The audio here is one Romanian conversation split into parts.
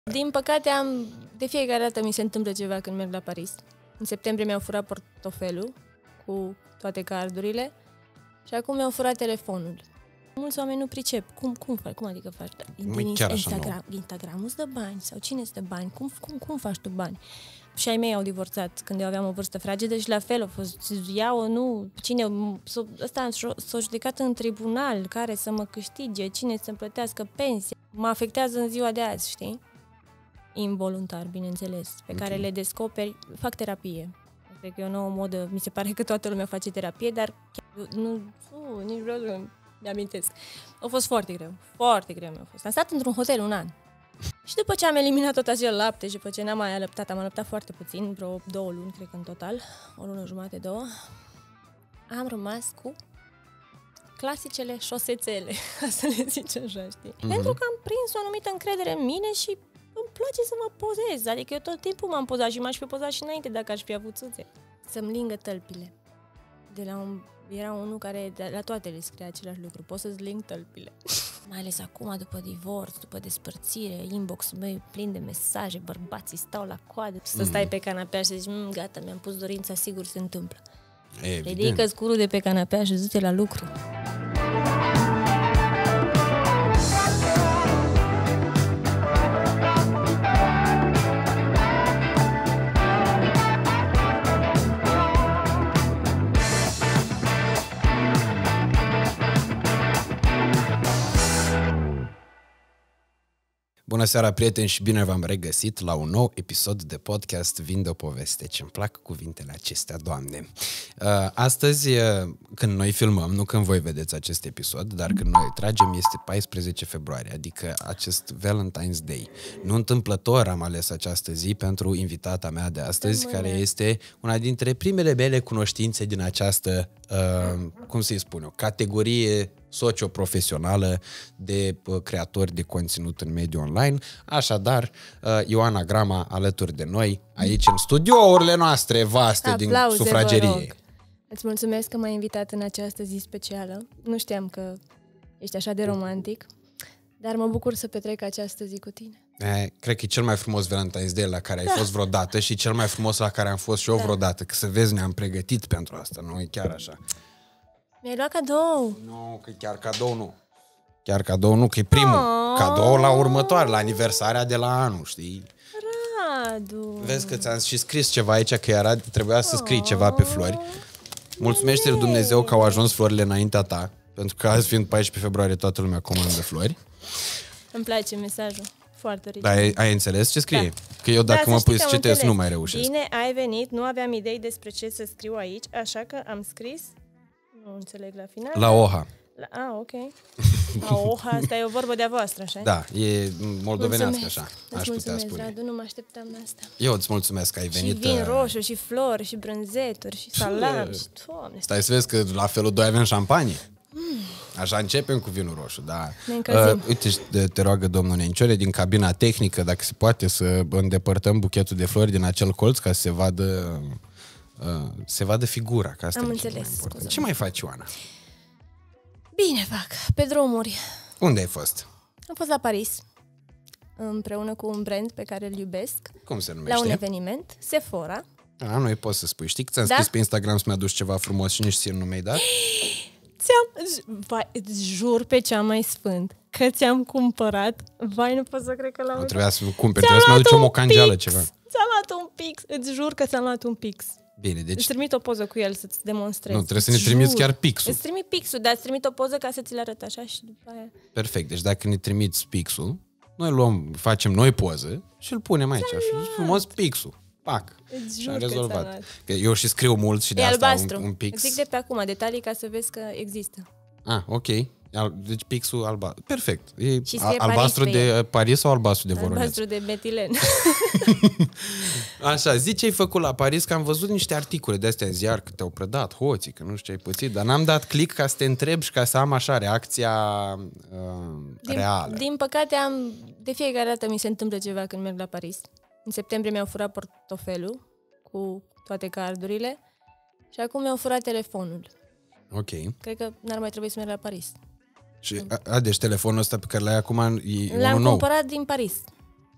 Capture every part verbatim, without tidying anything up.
Din păcate, am, de fiecare dată mi se întâmplă ceva când merg la Paris. În septembrie mi-au furat portofelul cu toate cardurile și acum mi-au furat telefonul. Mulți oameni nu pricep. Cum, cum faci? Cum adică faci? Din Instagram, Instagram îți dă bani? Sau cine îți dă bani? Cum, cum, cum faci tu bani? Și ai mei au divorțat când eu aveam o vârstă fragedă și la fel au fost, ia-o, nu, cine, ăsta s-a judecat în tribunal, care să mă câștige, cine să-mi plătească pensia. Mă afectează în ziua de azi, știi? Involuntar, bineînțeles, pe okay. care le descoperi, fac terapie. Cred că e o nouă modă, mi se pare că toată lumea face terapie, dar chiar, nu, nu, nici vreau să mi-amintesc. A fost foarte greu, foarte greu mi-a fost. Am stat într-un hotel un an. Și după ce am eliminat tot acel lapte și după ce n-am mai alăptat, am alăptat foarte puțin, vreo două luni, cred că în total, o lună jumate, două, am rămas cu clasicele șosețele, ca să le zici așa, știi? Mm-hmm. Pentru că am prins o anumită încredere în mine și îmi place să mă pozez, adică eu tot timpul m-am pozat și m-aș fi pozat și înainte dacă aș fi avut țâțe. Să-mi lingă tălpile. De la un, era unul care de, la toate le scria același lucru, poți să-ți ling tălpile. Mai ales acum, după divorț, după despărțire, inbox-ul meu e plin de mesaje, bărbații stau la coadă. Mm. Să stai pe canapea și să zici, mmm, gata, mi-am pus dorința, sigur se întâmplă. Ridică-ți curul de pe canapea și du-te la lucru. Bună seara, prieteni, și bine v-am regăsit la un nou episod de podcast Vinde o poveste. Ce-mi plac cuvintele acestea, Doamne! Astăzi, când noi filmăm, nu când voi vedeți acest episod, dar când noi tragem, este paisprezece februarie, adică acest Valentine's Day. Nu întâmplător am ales această zi pentru invitata mea de astăzi, care este una dintre primele mele cunoștințe din această, uh, cum să-i spun eu, categorie socio-profesională de creatori de conținut în mediul online. Așadar, Ioana Grama alături de noi, aici în studiourile noastre vaste. Aplauze, din sufragerie. Îți mulțumesc că m-ai invitat în această zi specială. Nu știam că ești așa de romantic, dar mă bucur să petrec această zi cu tine. E, cred că e cel mai frumos Valentine's Day la care ai da. fost vreodată și cel mai frumos la care am fost și eu da. vreodată. Că să vezi, ne-am pregătit pentru asta, nu e chiar așa. Mi-ai luat cadou. Nu, că chiar cadou nu. Chiar cadou nu, că e primul. Oh. Cadou la următoare, la aniversarea de la anul, știi? Radu. Vezi că ți-am și scris ceva aici, că era, trebuia să scrii ceva pe flori. Mulțumește-l Dumnezeu că au ajuns florile înaintea ta, pentru că azi fiind paisprezece februarie toată lumea comandă flori. Îmi place mesajul. Foarte ridic. Dar ai, ai înțeles ce scrie? Da. Că eu dacă da, mă pui să citesc, nu mai reușesc. Bine, ai venit, nu aveam idei despre ce să scriu aici, așa că am scris. Nu înțeleg la final. La Oha. La, ah, ok. La Oha, asta e o vorbă de-a voastră, așa? Da, e moldovenească, așa. Aș putea spune. Radu, nu mă așteptam la asta. Eu îți mulțumesc că ai venit. Și vin roșu, și flori, și brânzeturi, și salam, și Doamne. Stai să vezi că la felul doi avem șampanie. Mm. Așa începem cu vinul roșu, da. Uh, uite, te roagă domnul Nenciore din cabina tehnică, dacă se poate, să îndepărtăm buchetul de flori din acel colț ca să se vadă... Uh, se vadă figura, că asta am e înțeles. Ce, ce mai faci, Ioana? Bine fac, pe drumuri. Unde ai fost? Am fost la Paris, împreună cu un brand pe care îl iubesc. Cum se numește? La un eveniment, Sephora. A, nu-i poți să spui. Știi că ți-am da? scris pe Instagram să-mi aduci ceva frumos și nici ție nu mi-ai dat? Ți-am... Vai, îți jur pe cea mai sfânt că ți-am cumpărat. Vai, nu pot să cred că l-am uitat. Trebuia să cumperi, trebuia să-mi aduci o mocangeală ceva. Ți-am luat un pix, îți jur că ți-am luat un pix. Bine, deci... Îți trimit o poză cu el să-ți demonstrez. Nu, trebuie să ne trimiți chiar pixul. Îți trimit pixul, dar îți trimit o poză ca să ți le arăt așa și după aia... Perfect, deci dacă ne trimiți pixul, noi luăm, facem noi poză și îl punem aici. Și frumos pixul. Pac. Îți și am jur rezolvat. Că, că eu și scriu mult și de e asta albastru. un, un pix. Îți zic de pe acum detalii ca să vezi că există. Ah, ok. Deci pixul albastru. Perfect. E albastru Paris de Paris sau albastru de Voroneț? Albastru de metilen. Așa, zi ce ai făcut la Paris, că am văzut niște articole de astea în ziar, că te-au prădat hoții, că nu știu ce ai pățit, dar n-am dat click ca să te întreb și ca să am așa reacția uh, din, reală. Din păcate, am, de fiecare dată mi se întâmplă ceva când merg la Paris. În septembrie mi-au furat portofelul cu toate cardurile și acum mi-au furat telefonul. Ok. Cred că n-ar mai trebui să merg la Paris. Și, a, a, deci telefonul ăsta pe care l-ai acum e L-am unul nou. cumpărat din Paris.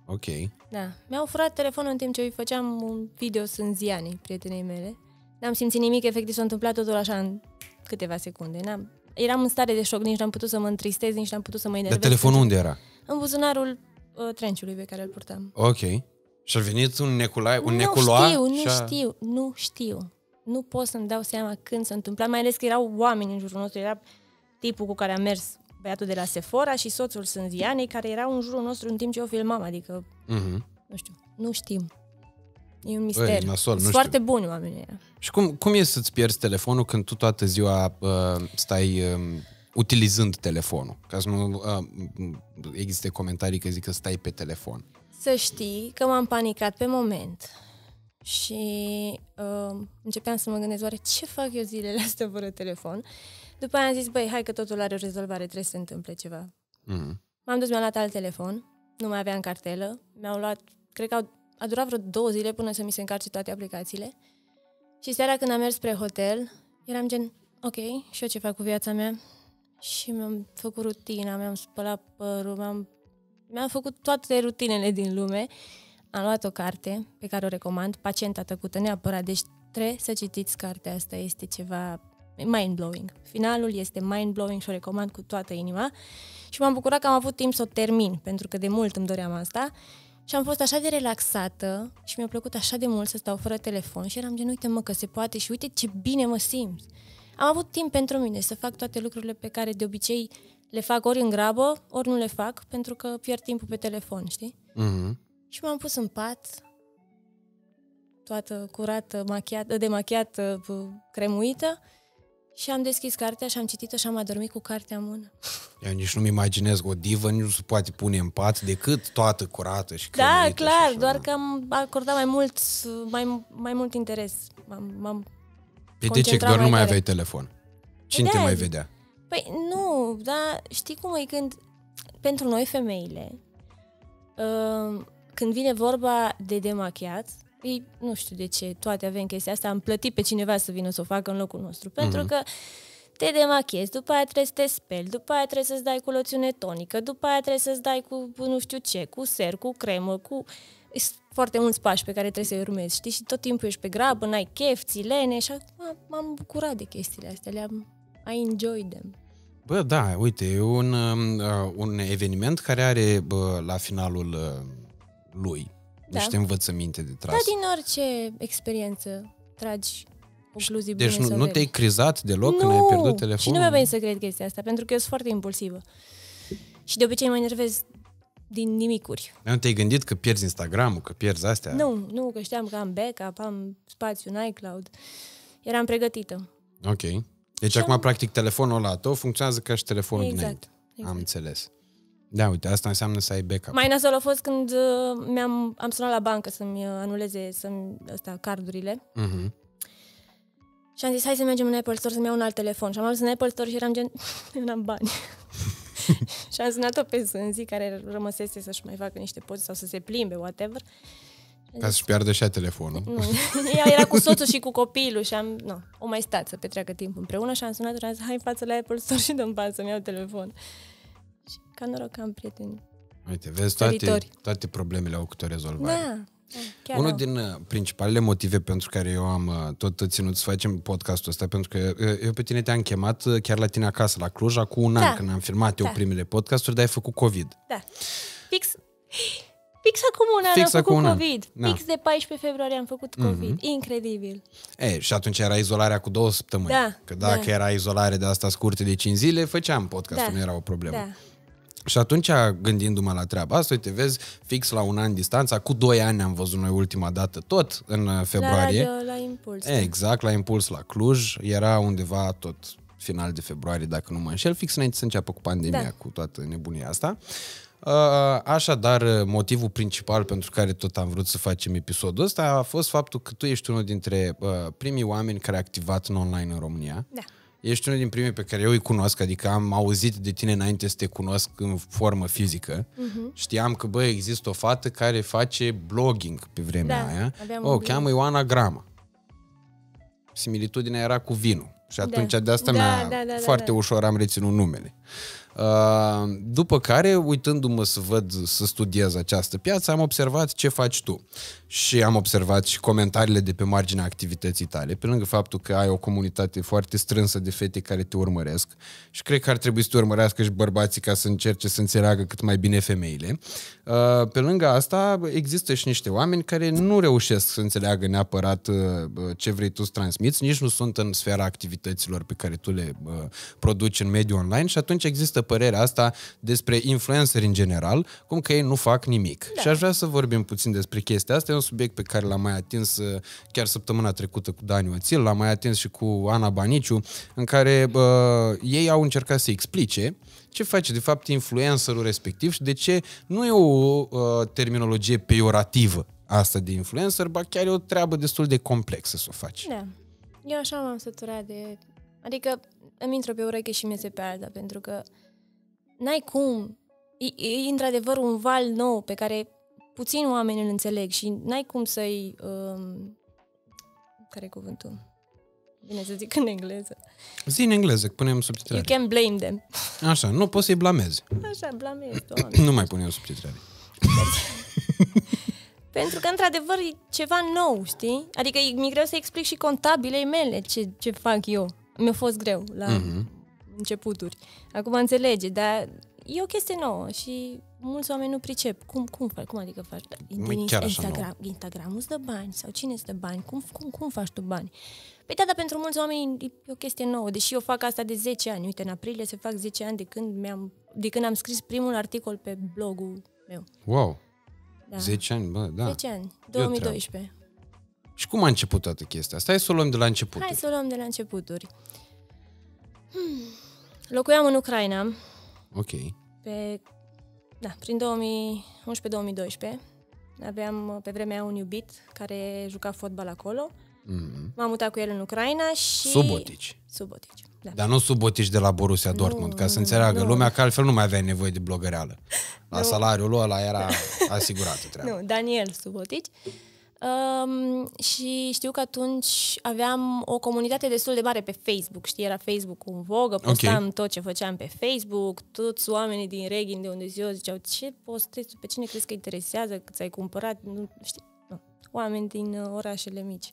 Ok. Da. Mi-au furat telefonul în timp ce îi făceam un video sânzianii prietenei mele. N-am simțit nimic, efectiv s-a întâmplat totul așa în câteva secunde. N-am... Eram în stare de șoc, nici n-am putut să mă întristez, nici n-am putut să mă enervez. Dar telefonul unde era? În buzunarul uh, trenciului pe care îl purtam. Ok. Și a venit un neculai, un nu neculoa? știu, nu și-a... știu, nu știu. Nu pot să-mi dau seama când s-a întâmplat, mai ales că erau oameni în jurul nostru. Era tipul cu care am mers, băiatul de la Sephora și soțul Sânzianei, care erau în jurul nostru în timp ce eu filmam, adică, Mm-hmm. nu știu, nu știm. E un mister. Băi, nasol, Sunt nu foarte știu. buni oamenii ăia. Și cum, cum e să-ți pierzi telefonul când tu toată ziua uh, stai uh, utilizând telefonul? Ca să nu uh, existe comentarii că zic că stai pe telefon. Să știi că m-am panicat pe moment și uh, începeam să mă gândesc, oare ce fac eu zilele astea fără telefon? După aia am zis, băi, hai că totul are o rezolvare, trebuie să se întâmple ceva. Mm-hmm. M-am dus, mi-am luat alt telefon, nu mai aveam cartelă, mi-au luat, cred că au, a durat vreo două zile până să mi se încarce toate aplicațiile. Și seara când am mers spre hotel, eram gen, ok, și eu ce fac cu viața mea? Și mi-am făcut rutina, mi-am spălat părul, mi-am, mi-am făcut toate rutinele din lume. Am luat o carte pe care o recomand, Pacienta tăcută, neapărat, deci trebuie să citiți cartea asta, este ceva mind-blowing. Finalul este mind-blowing și o recomand cu toată inima. Și m-am bucurat că am avut timp să o termin, pentru că de mult îmi doream asta. Și am fost așa de relaxată și mi-a plăcut așa de mult să stau fără telefon și eram gen, uite mă că se poate și uite ce bine mă simt. Am avut timp pentru mine să fac toate lucrurile pe care de obicei le fac ori în grabă, ori nu le fac, pentru că pierd timpul pe telefon, știi? Mm-hmm. Și m-am pus în pat, toată curată, machiată, demachiată, cremuită, și am deschis cartea și am citit-o și am adormit cu cartea în mână. Eu nici nu-mi imaginez, o divă nu se poate pune în pat decât toată curată și Da, cremuită. clar, și doar că am acordat mai mult, mai, mai mult interes. M-am, m-am Păi de ce? Că doar nu mai aveai telefon. Cine te de-aia mai zic. vedea? Păi nu, dar știi cum e când, pentru noi femeile, uh, când vine vorba de demachiat, ei, nu știu de ce, toate avem chestia asta, am plătit pe cineva să vină să o facă în locul nostru, pentru mm-hmm. că te demachiezi, după aia trebuie să te speli, după aia trebuie să-ți dai cu loțiune tonică, după aia trebuie să-ți dai cu nu știu ce, cu ser, cu cremă, cu... Sunt foarte mulți pași pe care trebuie să-i urmezi, știi? Și tot timpul ești pe grabă, n-ai chef, ți lene și m- m-am bucurat de chestiile astea, le-am... I enjoy them. Bă, da, uite, e un, uh, un eveniment care are bă, la finalul uh, lui Da. niște învățăminte de tras. Da, din orice experiență tragi concluzii Deci bune nu, să nu vezi. te-ai crizat deloc Nu! când ai pierdut telefonul? Și nu mi-a venit să cred chestia asta, pentru că eu sunt foarte impulsivă. Și de obicei mă enervez din nimicuri. Nu te-ai gândit că pierzi Instagram-ul, că pierzi astea? Nu, nu, că știam că am backup, am spațiu în iCloud. Eram pregătită. Ok. Deci Și acum, am- practic, telefonul ăla tău funcționează ca și telefonul Exact, dinainte. exact. Am înțeles. Da, uite, asta înseamnă să ai backup. Mai nasol a fost când uh, mi-am, am sunat la bancă să-mi uh, anuleze să-mi, ăsta, cardurile. Uh-huh. Și am zis, hai să mergem în Apple Store să-mi iau un alt telefon. Și am ajuns în Apple Store și eram gen, eu n-am bani. Și am sunat-o pe Sânzi, care rămăsese să-și mai facă niște poze sau să se plimbe, whatever. Ca să-și piardă și ea telefonul. Nu, ea era cu soțul și cu copilul și am, nu, o mai stat să petreacă timp împreună și am sunat și am zis, hai în față la Apple Store și dă-mi bani să-mi iau telefon. Și ca noroc am prieteni. Uite, vezi, toate, Săritori. toate problemele au câte o rezolvare. Da, da, chiar Unul au. din uh, principalele motive pentru care eu am uh, tot ținut să facem podcastul ăsta, pentru că uh, eu pe tine te-am chemat uh, chiar la tine acasă, la Cluj, acum un Da. an, când am filmat eu Da. primele podcasturi, dar ai făcut COVID. Da. Fix, fix acum un an Fix am acum făcut un an. COVID. Da. Fix de paisprezece februarie am făcut COVID. Mm-hmm. Incredibil. E, și atunci era izolarea cu două săptămâni. Da, Că dacă da. era izolare de asta scurtă de cinci zile, făceam podcastul, Da, nu era o problemă. Da. Și atunci, gândindu-mă la treaba asta, uite, vezi, fix la un an distanță, cu doi ani am văzut noi ultima dată, tot în uh, februarie. La radio, la Impuls. E, exact, la Impuls, la Cluj, era undeva tot final de februarie, dacă nu mă înșel, fix înainte să înceapă cu pandemia, Da. cu toată nebunia asta. Uh, Așadar, motivul principal pentru care tot am vrut să facem episodul ăsta a fost faptul că tu ești unul dintre uh, primii oameni care a activat în online în România. Da. Ești unul din primii pe care eu îi cunosc, adică am auzit de tine înainte să te cunosc în formă fizică. Uh-huh. Știam că, bă, există o fată care face blogging pe vremea Da, aia. aveam O, un o blog. cheamă Ioana Grama. Similitudinea era cu vinul. Și atunci Da. de asta Da, mi-a da, da, da, foarte da. ușor am reținut numele. După care, uitându-mă să văd, să studiez această piață, am observat ce faci tu. Și am observat și comentariile de pe marginea activității tale, pe lângă faptul că ai o comunitate foarte strânsă de fete care te urmăresc și cred că ar trebui să te urmărească și bărbații ca să încerce să înțeleagă cât mai bine femeile. Pe lângă asta, există și niște oameni care nu reușesc să înțeleagă neapărat ce vrei tu să transmiți, nici nu sunt în sfera activităților pe care tu le produci în mediul online și atunci există părerea asta despre influenceri în general, cum că ei nu fac nimic. Da. Și aș vrea să vorbim puțin despre chestia asta. E un subiect pe care l-am mai atins chiar săptămâna trecută cu Dani Oțil, l-am mai atins și cu Ana Baniciu, în care uh, ei au încercat să explice ce face de fapt influencerul respectiv și de ce nu e o uh, terminologie peiorativă asta de influencer, ba chiar e o treabă destul de complexă să o faci. Da. Eu așa m-am săturat de... Adică îmi intră pe ureche și miese pe alta, pentru că n-ai cum. E, e într-adevăr un val nou pe care puțini oameni îl înțeleg și n-ai cum să-i... Um, care e cuvântul? Bine să zic în engleză. Zi în engleză, că punem subtitrare. You can blame them. Așa, nu poți să-i blamezi. Așa, blamezi, doamne. Nu mai punem subtitrare. Pentru că, într-adevăr, e ceva nou, știi? Adică mi-e greu să explic și contabilei mele ce, ce fac eu. Mi-a fost greu la mm-hmm. începuturi. Acum înțelege, dar e o chestie nouă și mulți oameni nu pricep. Cum, cum faci? Cum adică faci? Din Instagram, Instagram îți dă bani? Sau cine îți dă bani? Cum, cum, cum faci tu bani? Păi da, dar pentru mulți oameni e o chestie nouă. Deși eu fac asta de zece ani. Uite, în aprilie se fac zece ani de când, mi-am, de când am scris primul articol pe blogul meu. Wow! Da. zece ani, bă, da. zece ani, două mii doisprezece. Și cum a început toată chestia asta? Hai să o luăm de la începuturi. Hai să o luăm de la începuturi. Hmm. Locuiam în Ucraina. Ok. Pe, da, prin două mii unsprezece două mii doisprezece. Aveam pe vremea aia un iubit care juca fotbal acolo. Mm-hmm. M-am mutat cu el în Ucraina și... Subotici. Subotici, da. Dar nu Subotici de la Borussia nu, Dortmund, ca să înțeleagă nu. lumea că altfel nu mai aveai nevoie de blogăreală. La nu. salariul ăla era asigurată treaba. Nu, Daniel Subotici. Um, și știu că atunci aveam o comunitate destul de mare pe Facebook, știi, era Facebook în vogă, postam okay. tot ce făceam pe Facebook, toți oamenii din Reghin, de unde eu, ziceau, ce postezi, pe cine crezi că interesează, că ți-ai cumpărat, nu, știi, nu. Oameni din uh, orașele mici.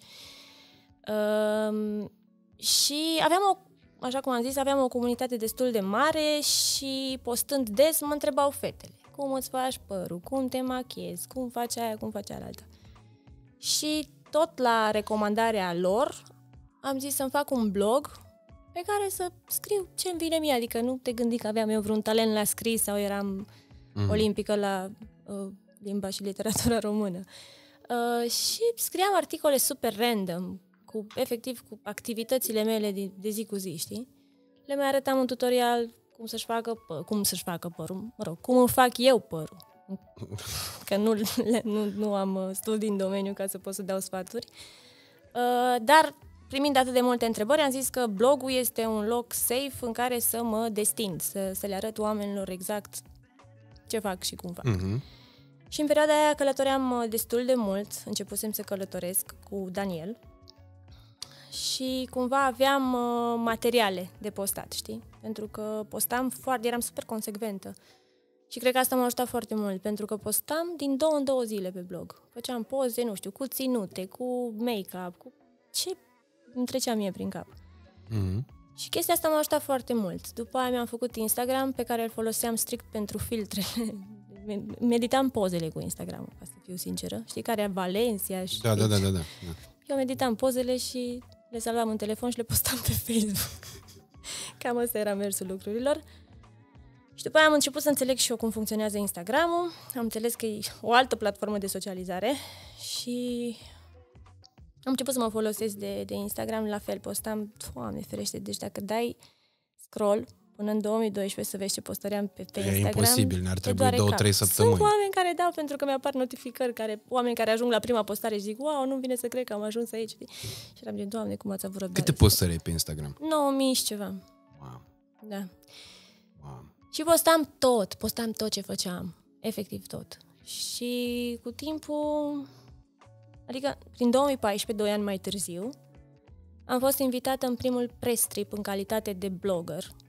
Um, și aveam o, așa cum am zis, aveam o comunitate destul de mare și postând des mă întrebau fetele, cum îți faci părul, cum te machiezi, cum faci aia, cum faci alaltă. Și tot la recomandarea lor am zis să-mi fac un blog pe care să scriu ce-mi vine mie. Adică nu te gândi că aveam eu vreun talent la scris sau eram mm. olimpică la uh, limba și literatura română. Uh, și scriam articole super random, cu, efectiv cu activitățile mele de, de zi cu zi, știi? Le mai arătam un tutorial cum să-și facă, pă, cum să-și facă părul, mă rog, cum îmi fac eu părul. Că nu, nu, nu am studii în domeniu ca să pot să dau sfaturi. Uh, dar, primind atât de multe întrebări, am zis că blogul este un loc safe în care să mă destind, să, să le arăt oamenilor exact ce fac și cum fac. Mm-hmm. Și în perioada aia călătoream destul de mult, începusem să călătoresc cu Daniel și cumva aveam uh, materiale de postat, știi? Pentru că postam foarte, eram super consecventă. Și cred că asta m-a ajutat foarte mult, pentru că postam din două în două zile pe blog. Făceam poze, nu știu, cu ținute, cu make-up, cu ce îmi trecea mie prin cap. Mm-hmm. Și chestia asta m-a ajutat foarte mult. După aia mi-am făcut Instagram, pe care îl foloseam strict pentru filtre. Meditam pozele cu Instagram, ca să fiu sinceră. Știi care e Valencia? Și da, da, da, da, da. Eu meditam pozele și le salvam în telefon și le postam pe Facebook. Cam asta era mersul lucrurilor. Și după aia am început să înțeleg și eu cum funcționează Instagram-ul. Am înțeles că e o altă platformă de socializare și am început să mă folosesc de, de Instagram. La fel, postam, Doamne ferește, deci dacă dai scroll până în două mii doisprezece să vezi ce postăream pe, pe Instagram... E imposibil, ne-ar trebui două, trei săptămâni. Sunt oameni care dau pentru că mi-apar notificări, care, oameni care ajung la prima postare și zic, wow, nu-mi vine să cred că am ajuns aici. Și eram de, Doamne, cum ați avut răbdare. Câte postări ai pe Instagram? nouă mii și ceva. Wow. Da. Wow. Și postam tot, postam tot ce făceam, efectiv tot. Și cu timpul, adică prin două mii paisprezece, doi ani mai târziu, am fost invitată în primul press trip în calitate de blogger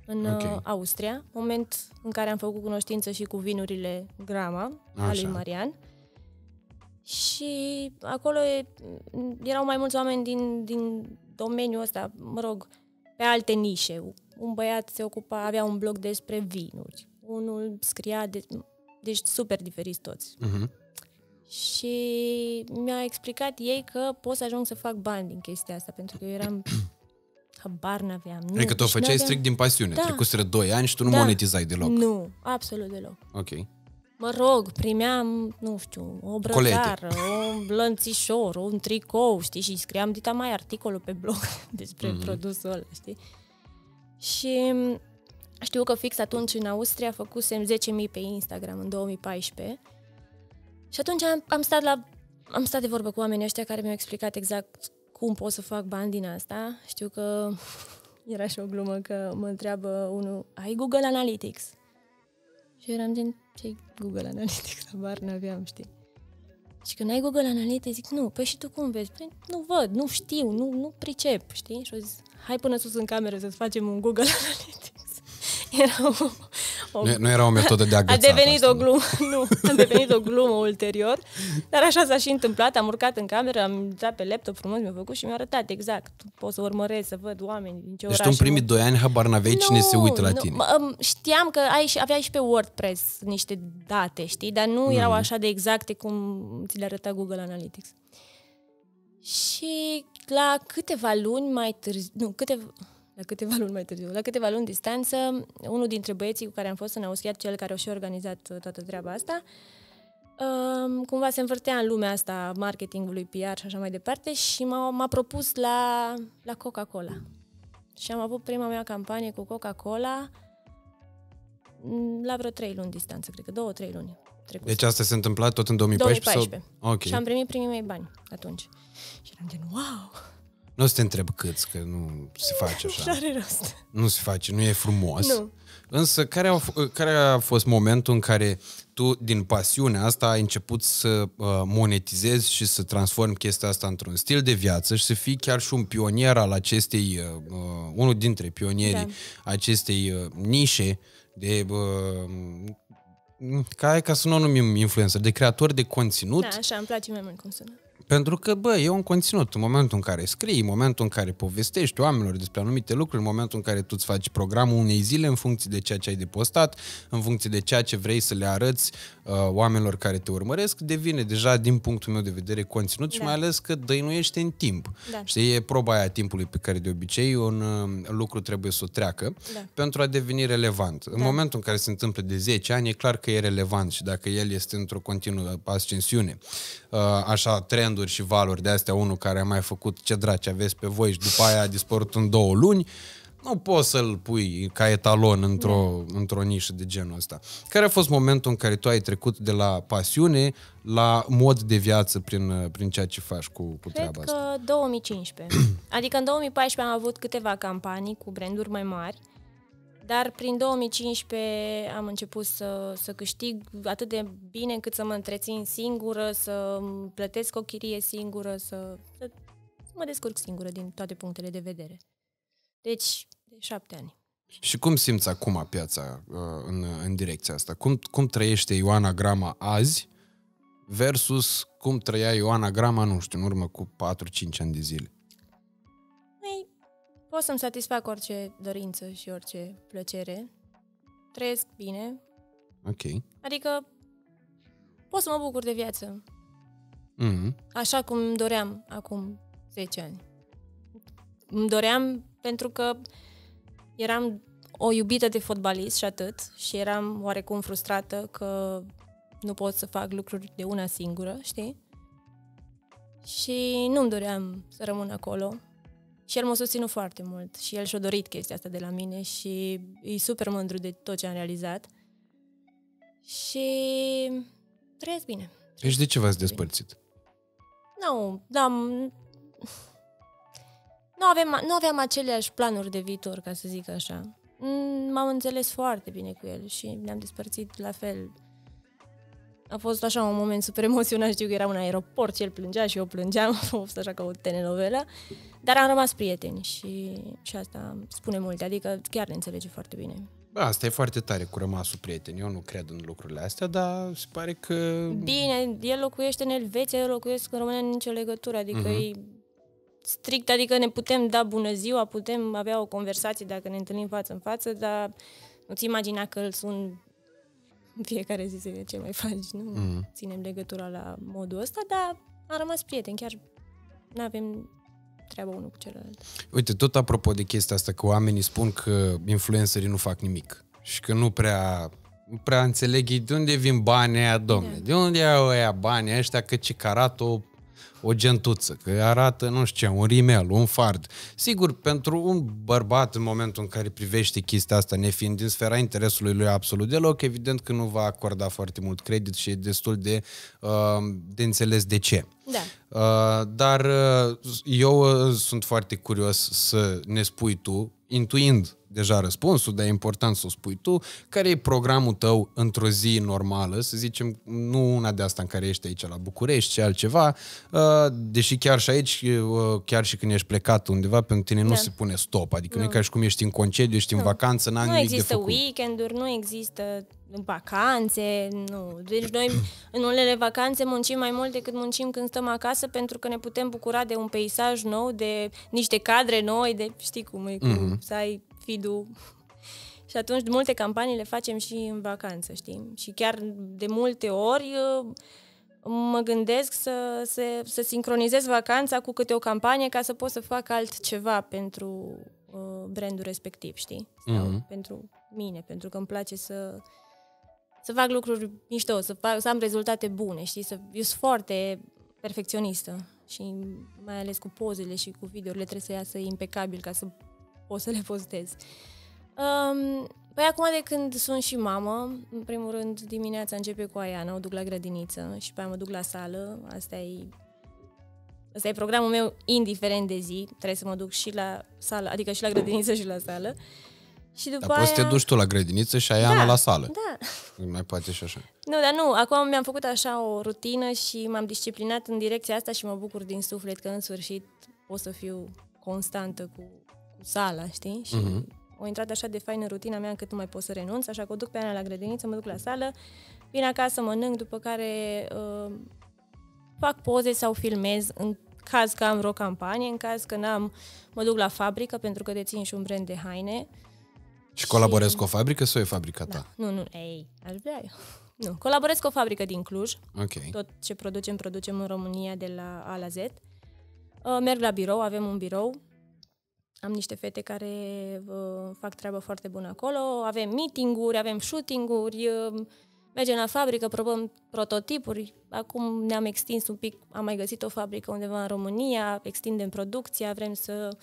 în Ok. uh, Austria, moment în care am făcut cunoștință și cu vinurile Grama, al lui Așa. Marian. Și acolo e, erau mai mulți oameni din, din domeniul ăsta, mă rog, pe alte nișe. Un băiat se ocupa, avea un blog despre vinuri, unul scria, de, deci super diferiți toți. Uh-huh. Și mi-a explicat ei că pot să ajung să fac bani din chestia asta, pentru că eu eram... habar n-aveam. Nu, Adică tu o și făceai n-aveam- strict din pasiune. Da. Trecuseră doi ani și tu nu Da. monetizai deloc. Nu, absolut deloc. Ok. Mă rog, primeam, nu știu, o brățară, o lănțișor, un tricou, știi, și scriam dita mai articolul pe blog despre mm-hmm. produsul ăla, știi? Și știu că fix atunci în Austria făcusem zece mii pe Instagram în două mii paisprezece și atunci am, am stat la am stat de vorbă cu oamenii ăștia care mi-au explicat exact cum pot să fac bani din asta. Știu că era și o glumă că mă întreabă unul, ai Google Analytics? Și eram gen, ce Google Analytics? Habar n-aveam, știi? Și când ai Google Analytics, zic, nu, păi și tu cum vezi? Păi nu văd, nu știu, nu, nu pricep, știi? Și au zis, hai până sus în cameră să-ți facem un Google Analytics. Era o, o... Nu, nu era o metodă de A agățat. devenit asta, o glumă, nu, a devenit o glumă ulterior, dar așa s-a și întâmplat, am urcat în cameră, am intrat pe laptop frumos, mi-a făcut și mi-a arătat exact. Pot să urmăresc, să văd oameni din ce Deci oraș. tu în primii doi ani habar n-aveai cine se uită la nu, tine. m- știam că ai, și- aveai și pe WordPress niște date, știi, dar nu erau așa de exacte cum ți le arăta Google Analytics. Și la câteva luni mai târziu, nu, câteva, la câteva luni mai târziu, la câteva luni distanță, unul dintre băieții cu care am fost în Austria, cel care a și organizat toată treaba asta, um, cumva se învârtea în lumea asta marketingului, P R și așa mai departe și m-a, m-a propus la, la Coca-Cola. Și am avut prima mea campanie cu Coca-Cola la vreo trei luni distanță, cred că două, trei luni. Trecut. Deci asta se întâmpla tot în două mii paisprezece? două mii paisprezece. Sau... Ok. Și am primit primii mei bani atunci. Și eram gen, wow! Nu o să te întreb câți, că nu se face așa. Nu are rost. Nu se face, nu e frumos. Nu. Însă, care a, f- care a fost momentul în care tu, din pasiunea asta, ai început să uh, monetizezi și să transformi chestia asta într-un stil de viață și să fii chiar și un pionier al acestei, uh, uh, unul dintre pionierii da. acestei uh, nișe de, uh, ca, ca să nu o numim influencer, de creator de conținut. Da, așa, îmi place mai mult cum sună. Pentru că, bă, e un conținut. În momentul în care scrii, în momentul în care povestești oamenilor despre anumite lucruri, în momentul în care tu îți faci programul unei zile în funcție de ceea ce ai de postat, în funcție de ceea ce vrei să le arăți uh, oamenilor care te urmăresc, devine deja, din punctul meu de vedere, conținut da. și mai ales că dăinuiește în timp. Da. Știi, e proba aia timpului pe care de obicei un uh, lucru trebuie să o treacă da. pentru a deveni relevant. Da. În momentul în care se întâmplă de zece ani, e clar că e relevant și dacă el este într-o continuă ascensiune, uh, așa, trend și valori de astea, unul care a mai făcut ce draci aveți pe voi și după aia a dispărut în două luni, nu poți să-l pui ca etalon într-o, mm. într-o nișă de genul ăsta. Care a fost momentul în care tu ai trecut de la pasiune la mod de viață prin, prin ceea ce faci cu, cu treaba asta? Cred că două mii cincisprezece. Adică în două mii paisprezece am avut câteva campanii cu branduri mai mari, dar prin două mii cincisprezece am început să, să câștig atât de bine încât să mă întrețin singură, să plătesc o chirie singură, să, să, să mă descurc singură din toate punctele de vedere. Deci, de șapte ani. Și cum simți acum piața uh, în, în direcția asta? Cum, cum trăiește Ioana Grama azi versus cum trăia Ioana Grama, nu știu, în urmă cu patru cinci ani de zile? Ei, pot să-mi satisfac orice dorință și orice plăcere. Trăiesc bine. Ok. Adică pot să mă bucur de viață. Mm-hmm. Așa cum îmi doream acum zece ani. Îmi doream pentru că eram o iubită de fotbalist și atât. Și eram oarecum frustrată că nu pot să fac lucruri de una singură, știi? Și nu-mi doream să rămân acolo. Și el m-a susținut foarte mult. Și el și-a dorit chestia asta de la mine și e super mândru de tot ce am realizat. Și trăiesc bine. Deci de ce v-ați despărțit? Nu, da, nu aveam, nu aveam aceleași planuri de viitor, ca să zic așa. M-am înțeles foarte bine cu el și ne-am despărțit la fel a fost așa un moment super emoționant, știu că era un aeroport și el plângea și eu plângeam, a fost așa ca o telenovelă, dar am rămas prieteni și, și asta spune multe, adică chiar ne înțelege foarte bine. Bă, asta e foarte tare cu rămasul prieten. Eu nu cred în lucrurile astea, dar se pare că... Bine, el locuiește în Elveția, eu locuiesc în România, nicio legătură, adică uh-huh. e strict, adică ne putem da bună ziua, putem avea o conversație dacă ne întâlnim față în față, dar nu-ți imagina că îl sun în fiecare zi să ce mai faci, nu? Uh-huh. Ținem legătura la modul ăsta, dar am rămas prieteni, chiar nu avem treabă unul cu celălalt. Uite, tot apropo de chestia asta, că oamenii spun că influencerii nu fac nimic și că nu prea, nu prea înțeleg de unde vin banii aia, domne, yeah. de unde iau ăia banii ăștia, că ce arată o, o gentuță, că arată, nu știu ce, un rimel, un fard. Sigur, pentru un bărbat în momentul în care privește chestia asta, nefiind din sfera interesului lui absolut deloc, evident că nu va acorda foarte mult credit și e destul de, uh, de înțeles de ce. Da. Uh, dar uh, eu uh, sunt foarte curios să ne spui tu, intuind deja răspunsul, dar e important să o spui tu, care e programul tău într-o zi normală, să zicem, nu una de asta în care ești aici la București, ci altceva, uh, deși chiar și aici, uh, chiar și când ești plecat undeva, pentru tine nu da. se pune stop, adică nu e ca și cum ești în concediu, ești nu. în vacanță, n-am nimic de făcut. Nu există weekend-uri, nu există vacanțe, nu. Deci noi în unele vacanțe muncim mai mult decât muncim când stăm acasă, pentru că ne putem bucura de un peisaj nou, de niște cadre noi, de știi cum e, cum mm-hmm. să ai feed-ul. Și atunci multe campanii le facem și în vacanță, știi? Și chiar de multe ori mă gândesc să, să, să sincronizez vacanța cu câte o campanie ca să pot să fac altceva pentru uh, brandul respectiv, știi? Sau mm-hmm. pentru mine, pentru că îmi place să să fac lucruri mișto, să, fac, să am rezultate bune, știi? Să, eu sunt foarte perfecționistă și mai ales cu pozele și cu videourile trebuie să iasă impecabil ca să pot să le postez. Um, păi acum de când sunt și mamă, în primul rând dimineața începe cu Aiana, o duc la grădiniță și pe aia mă duc la sală, asta e, asta e programul meu indiferent de zi, trebuie să mă duc și la sală, adică și la grădiniță și la sală. Și după dar aia... poți să te duci tu la grădiniță și Aiana da, la sală. Da. Mai poate și așa. Nu, dar nu. Acum mi-am făcut așa o rutină și m-am disciplinat în direcția asta și mă bucur din suflet că în sfârșit pot să fiu constantă cu, cu sala, știi? Și uh-huh. o intrat așa de fain în rutina mea încât nu mai pot să renunț, așa că o duc pe Ana la grădiniță, mă duc la sală, vin acasă, mănânc, după care uh, fac poze sau filmez în caz că am vreo campanie, în caz că n-am, mă duc la fabrică pentru că dețin și un brand de haine. Și colaborezi și... cu o fabrică sau e fabrica ta? Da. Nu, nu, ei, aș vrea eu. Nu, colaborez cu o fabrică din Cluj. Okay. Tot ce producem, producem în România de la A la Z. Uh, merg la birou, avem un birou. Am niște fete care uh, fac treabă foarte bună acolo. Avem meeting-uri, avem shooting-uri, uh, mergem la fabrică, probăm prototipuri. Acum ne-am extins un pic, am mai găsit o fabrică undeva în România, extindem producția, vrem să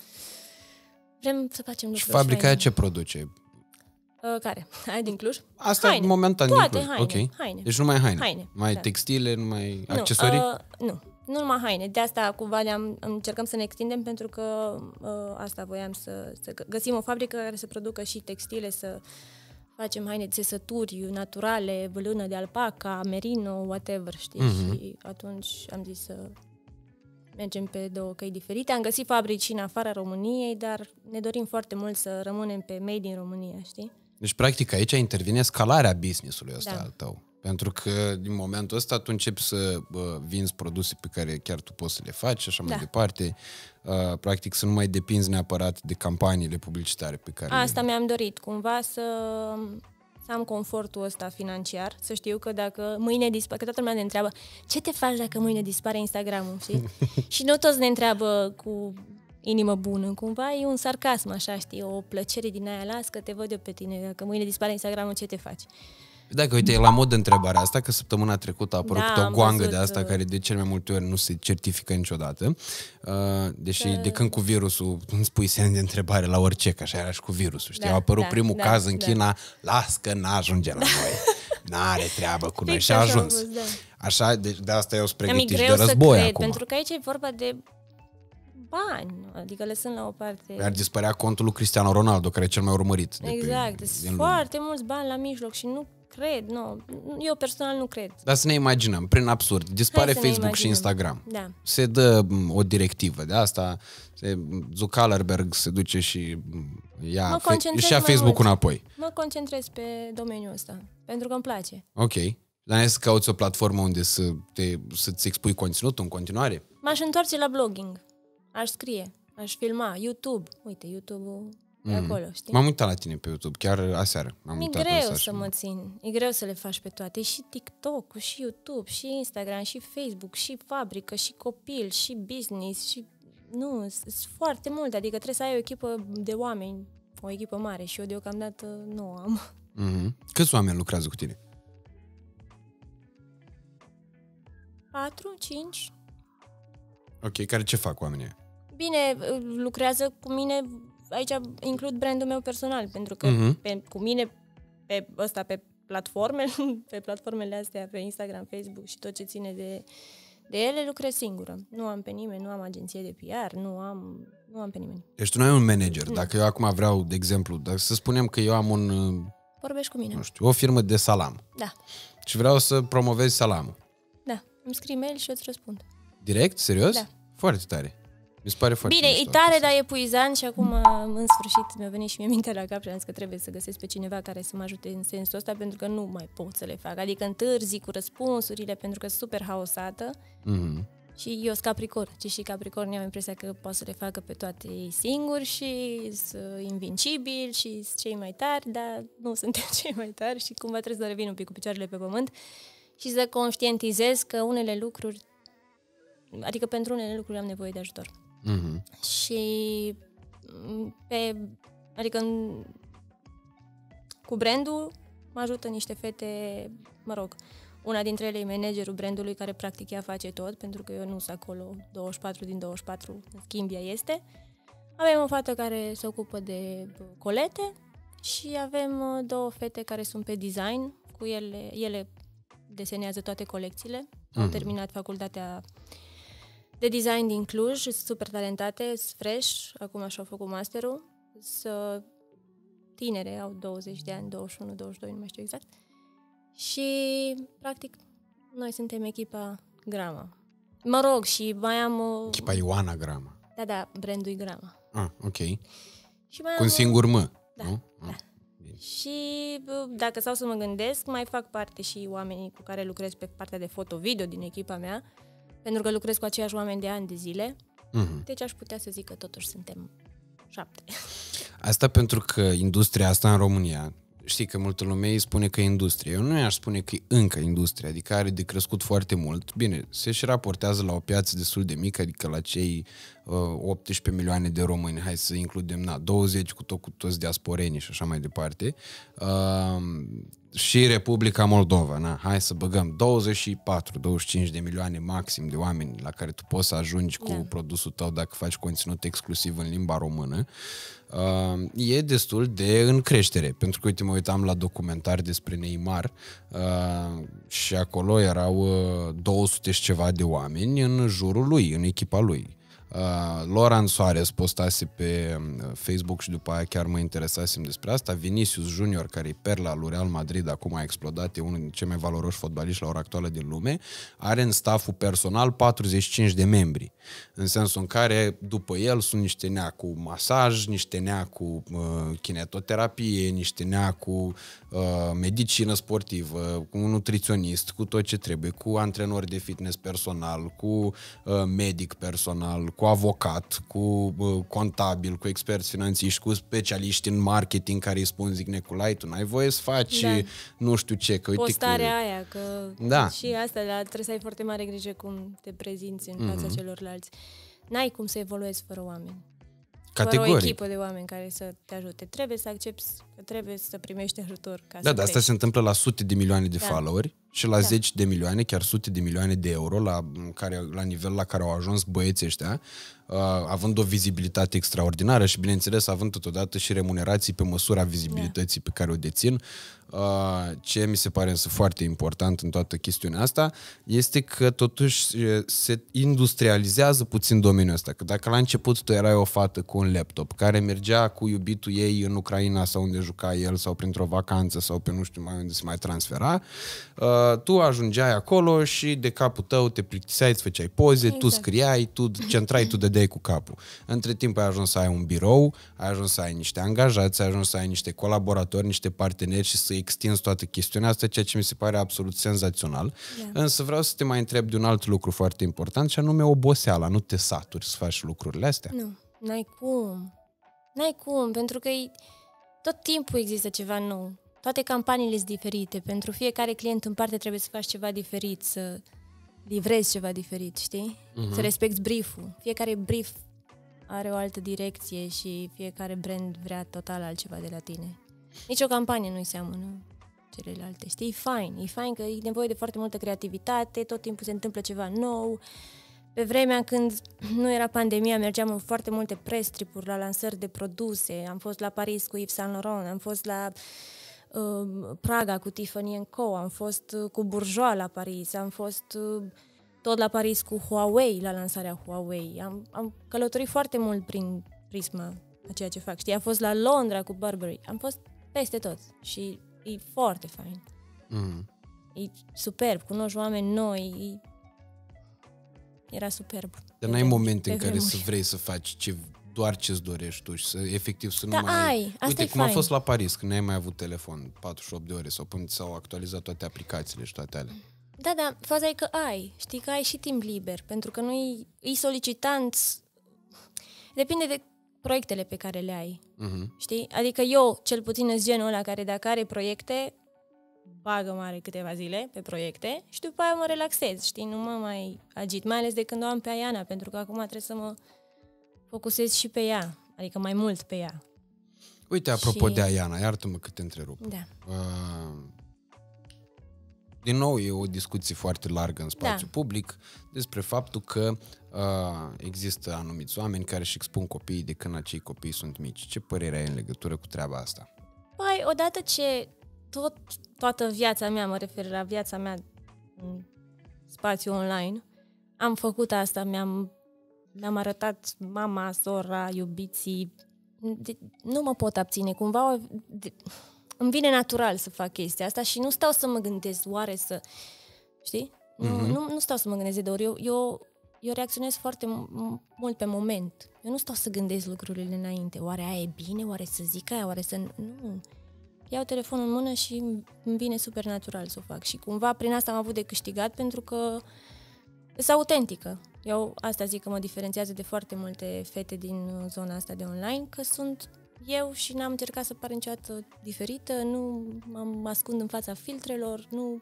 vrem să facem lucruri. Și fabrica aia ce produce? Uh, care? Aia din Cluj? Asta haine. momentan Toate din Cluj. haine, Okay. haine. Deci numai haine. haine mai da. textile, numai nu, accesorii? Uh, nu, nu numai haine. De asta cumva ne-am, încercăm să ne extindem pentru că uh, asta voiam să, să găsim o fabrică care să producă și textile, să facem haine de țesături naturale, vâlână de alpaca, merino, whatever, știi? Mm-hmm. Și atunci am zis să mergem pe două căi diferite. Am găsit fabrici în afara României, dar ne dorim foarte mult să rămânem pe made in România, știi? Deci, practic, aici intervine scalarea business-ului ăsta da. al tău. Pentru că, din momentul ăsta, tu începi să bă, vinzi produse pe care chiar tu poți să le faci și așa da. mai departe. Uh, practic, să nu mai depinzi neapărat de campaniile publicitare pe care Asta le... mi-am dorit, cumva să... să am confortul ăsta financiar, să știu că dacă mâine dispare, că toată lumea ne întreabă ce te faci dacă mâine dispare Instagram-ul, știi? Și nu toți ne întreabă cu inimă bună, cumva e un sarcasm așa, știi, o plăcere din aia, las că te văd eu pe tine, dacă mâine dispare Instagram-ul, ce te faci? Dacă, uite, e la mod de întrebarea asta, că săptămâna trecută a apărut da, o goangă de asta că... care de cel mai multe ori nu se certifică niciodată. Uh, deși da. de când cu virusul îmi spui semn de întrebare la orice, că așa era și cu virusul, știi? Da, a apărut da, primul da, caz în da. China, las că n-ajunge la noi. N-are treabă cu noi și a ajuns. Fost, da. Așa, de, de asta eu sunt pregătit de război cred, acum. Pentru că aici e vorba de bani, adică lăsând la o parte... Ar dispărea contul lui Cristiano Ronaldo, care e cel mai urmărit. Exact, sunt foarte mulți bani la mijloc și nu cred, nu. Eu personal nu cred. Dar să ne imaginăm, prin absurd, dispare Facebook imaginăm. și Instagram. Da. Se dă o directivă de asta, se, Zuckerberg se duce și ia, fe- și ia Facebook-ul înapoi. Mă concentrez pe domeniul ăsta, pentru că îmi place. Ok. Dar ai să cauți o platformă unde să te, să-ți expui conținutul în continuare? M-aș întoarce la blogging. Aș scrie, aș filma, YouTube. Uite, YouTube-ul mm. e acolo, știi? M-am uitat la tine pe YouTube, chiar aseară. M-am e uitat greu să mă țin. E greu să le faci pe toate. E și TikTok, și YouTube, și Instagram, și Facebook, și fabrică, și copil, și business, și... Nu, sunt foarte multe. Adică trebuie să ai o echipă de oameni, o echipă mare și eu deocamdată nu am. Mm-hmm. Câți oameni lucrează cu tine? Patru, cinci. Ok, care ce fac oamenii? Bine, lucrează cu mine, aici includ brandul meu personal, pentru că mm-hmm. pe, cu mine pe ăsta, pe platforme, pe platformele astea, pe Instagram, Facebook și tot ce ține de, de ele, lucrez singură. Nu am pe nimeni, nu am agenție de P R, nu am, nu am pe nimeni. Deci tu nu ai un manager. Nu. Dacă eu acum vreau, de exemplu, dacă să spunem că eu am un... Vorbești cu mine. Nu știu, o firmă de salam. Da. Și vreau să promovez salamul. Da. Îmi scrii mail și eu îți răspund. Direct? Serios? Da. Foarte tare. Mi se pare foarte Bine, e tare, dar e epuizant și acum, în sfârșit, mi-a venit și mie mintea la cap și am zis că trebuie să găsesc pe cineva care să mă ajute în sensul ăsta, pentru că nu mai pot să le fac. Adică întârzi cu răspunsurile, pentru că sunt super haosată. Mm-hmm. Și eu sunt Capricorn, ci și Capricornii au impresia că pot să le facă pe toate ei singuri și sunt invincibili și sunt cei mai tari, dar nu suntem cei mai tari și cumva trebuie să revin un pic cu picioarele pe pământ și să conștientizez că unele lucruri, adică pentru unele lucruri am nevoie de ajutor. Mm-hmm. Și pe, adică în, cu brandul mă ajută niște fete, mă rog, una dintre ele e managerul brandului care practic ea face tot, pentru că eu nu sunt acolo douăzeci și patru din douăzeci și patru, în schimb ea este. Avem o fată care se ocupă de colete și avem două fete care sunt pe design, cu ele, ele desenează toate colecțiile, mm. au terminat facultatea de design din Cluj, sunt super talentate, sunt fresh, acum și-au făcut masterul, sunt tinere, au douăzeci de ani, douăzeci și unu, douăzeci și doi, nu mai știu exact. Și, practic, noi suntem echipa Grama. Mă rog, și mai am... O... Echipa Ioana Grama. Da, da, brandul Grama. Ah, ok. Și mai cu un singur mă, da, nu? Da. Ah. Și dacă stau să mă gândesc, mai fac parte și oamenii cu care lucrez pe partea de foto-video din echipa mea, pentru că lucrez cu aceiași oameni de ani de zile. Mm-hmm. Deci aș putea să zic că totuși suntem șapte. Asta pentru că industria asta în România, știi că multă lume îi spune că e industrie. Eu nu i-aș spune că e încă industrie, adică are de crescut foarte mult. Bine, se și raportează la o piață destul de mică, adică la cei uh, optsprezece milioane de români, hai să includem, na, douăzeci cu, tot, cu toți diasporenii și așa mai departe. Uh, și Republica Moldova, na, hai să băgăm douăzeci și patru douăzeci și cinci de milioane maxim de oameni la care tu poți să ajungi cu da. produsul tău dacă faci conținut exclusiv în limba română. Uh, e destul de în creștere, pentru că, uite, mă uitam la documentari despre Neymar uh, și acolo erau uh, două sute și ceva de oameni în jurul lui, în echipa lui. Uh, Loran Soares postase pe Facebook și după aia chiar mă interesasem despre asta. Vinicius Junior, care e perla lui Real Madrid, acum a explodat, e unul dintre cei mai valoroși fotbaliști la ora actuală din lume, are în stafful personal patruzeci și cinci de membri, în sensul în care după el sunt niște nea cu masaj, niște nea cu uh, kinetoterapie, niște nea cu uh, medicină sportivă, cu un nutriționist, cu tot ce trebuie, cu antrenori de fitness personal, cu uh, medic personal, cu avocat, cu uh, contabil, cu experți finanțiști, cu specialiști în marketing care îi spun, zic, Neculai, tu n-ai voie să faci da. nu știu ce. Că, uite, postarea că... aia, că da. și asta, dar trebuie să ai foarte mare grijă cum te prezinți în fața mm-hmm. celorlalți. N-ai cum să evoluezi fără oameni. Categoric. Fără o echipă de oameni care să te ajute. Trebuie să accepti, trebuie să primești ajutor. Ca da, să dar asta se întâmplă la sute de milioane de da. followeri și la da. zeci de milioane, chiar sute de milioane de euro, la, care, la nivel la care au ajuns băieții ăștia, uh, având o vizibilitate extraordinară și, bineînțeles, având totodată și remunerații pe măsura vizibilității da. pe care o dețin. Uh, ce mi se pare însă foarte important în toată chestiunea asta este că totuși se industrializează puțin domeniul ăsta. Că dacă la început tu erai o fată cu un laptop care mergea cu iubitul ei în Ucraina sau unde juca el sau printr-o vacanță sau pe nu știu mai unde se mai transfera, uh, tu ajungeai acolo și de capul tău te plictiseai, îți făceai poze, exact. Tu scriai, tu centrai, tu dădeai cu capul. Între timp ai ajuns să ai un birou, ai ajuns să ai niște angajați, ai ajuns să ai niște colaboratori, niște parteneri și să extins toată chestiunea asta, ceea ce mi se pare absolut senzațional. Yeah. Însă vreau să te mai întreb de un alt lucru foarte important și anume oboseala. Nu te saturi să faci lucrurile astea? Nu, n-ai cum. N-ai cum, pentru că tot timpul există ceva nou. Toate campaniile sunt diferite. Pentru fiecare client în parte trebuie să faci ceva diferit, să livrezi ceva diferit, știi? Uh-huh. Să respecti brief-ul. Fiecare brief are o altă direcție și fiecare brand vrea total altceva de la tine. Nici o campanie nu-i seamănă celelalte, știi? E fain, e fain că e nevoie de foarte multă creativitate, tot timpul se întâmplă ceva nou. Pe vremea când nu era pandemia, mergeam în foarte multe press trip-uri la lansări de produse. Am fost la Paris cu Yves Saint Laurent, am fost la uh, Praga cu Tiffany and Co, am fost uh, cu Bourjois la Paris, am fost uh, tot la Paris cu Huawei, la lansarea Huawei. Am, am călătorit foarte mult prin prisma a ceea ce fac, știi? Am fost la Londra cu Burberry, am fost peste tot și e foarte fain. Mm. E superb, cunoști oameni noi, e... era superb. Dar n-ai momente în care să vrei să faci ce, doar ce-ți dorești tu și să, efectiv să da, nu mai... ai, asta Uite, e cum fain. a fost la Paris, când n-ai mai avut telefon patruzeci și opt de ore sau până s-au actualizat toate aplicațiile și toate alea. Da, da, faza e că ai, știi că ai și timp liber, pentru că nu e solicitant, depinde de proiectele pe care le ai, uh-huh. știi? Adică eu, cel puțin, sunt genul ăla care dacă are proiecte, bagă mare câteva zile pe proiecte și după aia mă relaxez, știi? Nu mă mai agit, mai ales de când o am pe Aiana, pentru că acum trebuie să mă focusez și pe ea, adică mai mult pe ea. Uite, apropo și... de Aiana, iartă-mă că te întrerup. Da. Uh, din nou, e o discuție foarte largă în spațiu da. public despre faptul că uh, există anumiți oameni care își expun copiii de când acei copii sunt mici. Ce părere ai în legătură cu treaba asta? Păi, odată ce tot, toată viața mea, mă refer la viața mea în spațiu online, am făcut asta, mi-am, mi-am arătat mama, sora, iubiții, de, nu mă pot abține, cumva de, îmi vine natural să fac chestia asta și nu stau să mă gândesc oare să, știi? Mm-hmm. Nu, nu, nu stau să mă gândesc de ori, eu, eu, eu reacționez foarte mult pe moment, eu nu stau să gândesc lucrurile înainte, oare aia e bine, oare să zic aia, oare să... Nu, iau telefonul în mână și îmi vine super natural să o fac și cumva prin asta am avut de câștigat pentru că sunt autentică. Eu asta zic că mă diferențiază de foarte multe fete din zona asta de online, că sunt eu și n-am încercat să par niciodată diferită, nu mă ascund în fața filtrelor, nu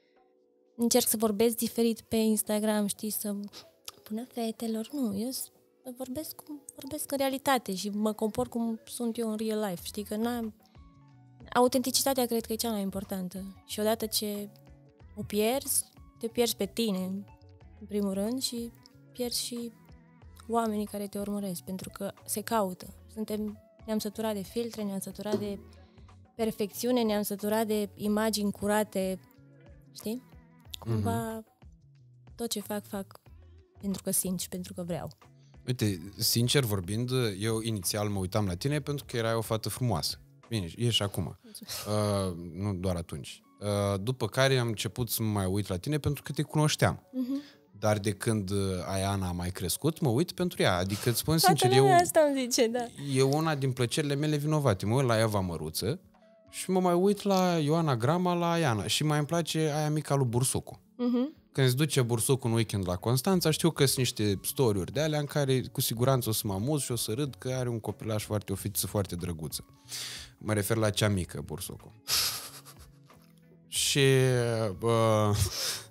încerc să vorbesc diferit pe Instagram, știi, să pună fetelor, nu, eu vorbesc cum vorbesc în realitate și mă comport cum sunt eu în real life, știi, că n-am... Autenticitatea cred că e cea mai importantă și odată ce o pierzi, te pierzi pe tine, în primul rând, și pierzi și oamenii care te urmăresc, pentru că se caută. Suntem, ne-am săturat de filtre, ne-am săturat de perfecțiune, ne-am săturat de imagini curate, știi? Cumva mm-hmm. tot ce fac, fac pentru că simt și pentru că vreau. Uite, sincer vorbind, eu inițial mă uitam la tine pentru că erai o fată frumoasă. Bine, e și acum. Uh, nu doar atunci. Uh, după care am început să mă mai uit la tine pentru că te cunoșteam. Uh-huh. Dar de când Aiana a mai crescut, mă uit pentru ea. Adică îți spun sincer, eu, asta îmi zice, da. e una din plăcerile mele vinovate. Mă uit la Eva Măruță și mă mai uit la Ioana Grama, la Aiana. Și mai îmi place aia mica lui Bursucu. Uh-huh. Când se duce Bursucu în weekend la Constanța, știu că sunt niște story-uri de alea în care cu siguranță o să mă amuz și o să râd că are un copilaș foarte, o fetiță foarte drăguță. Mă refer la cea mică, Bursucu. Și uh,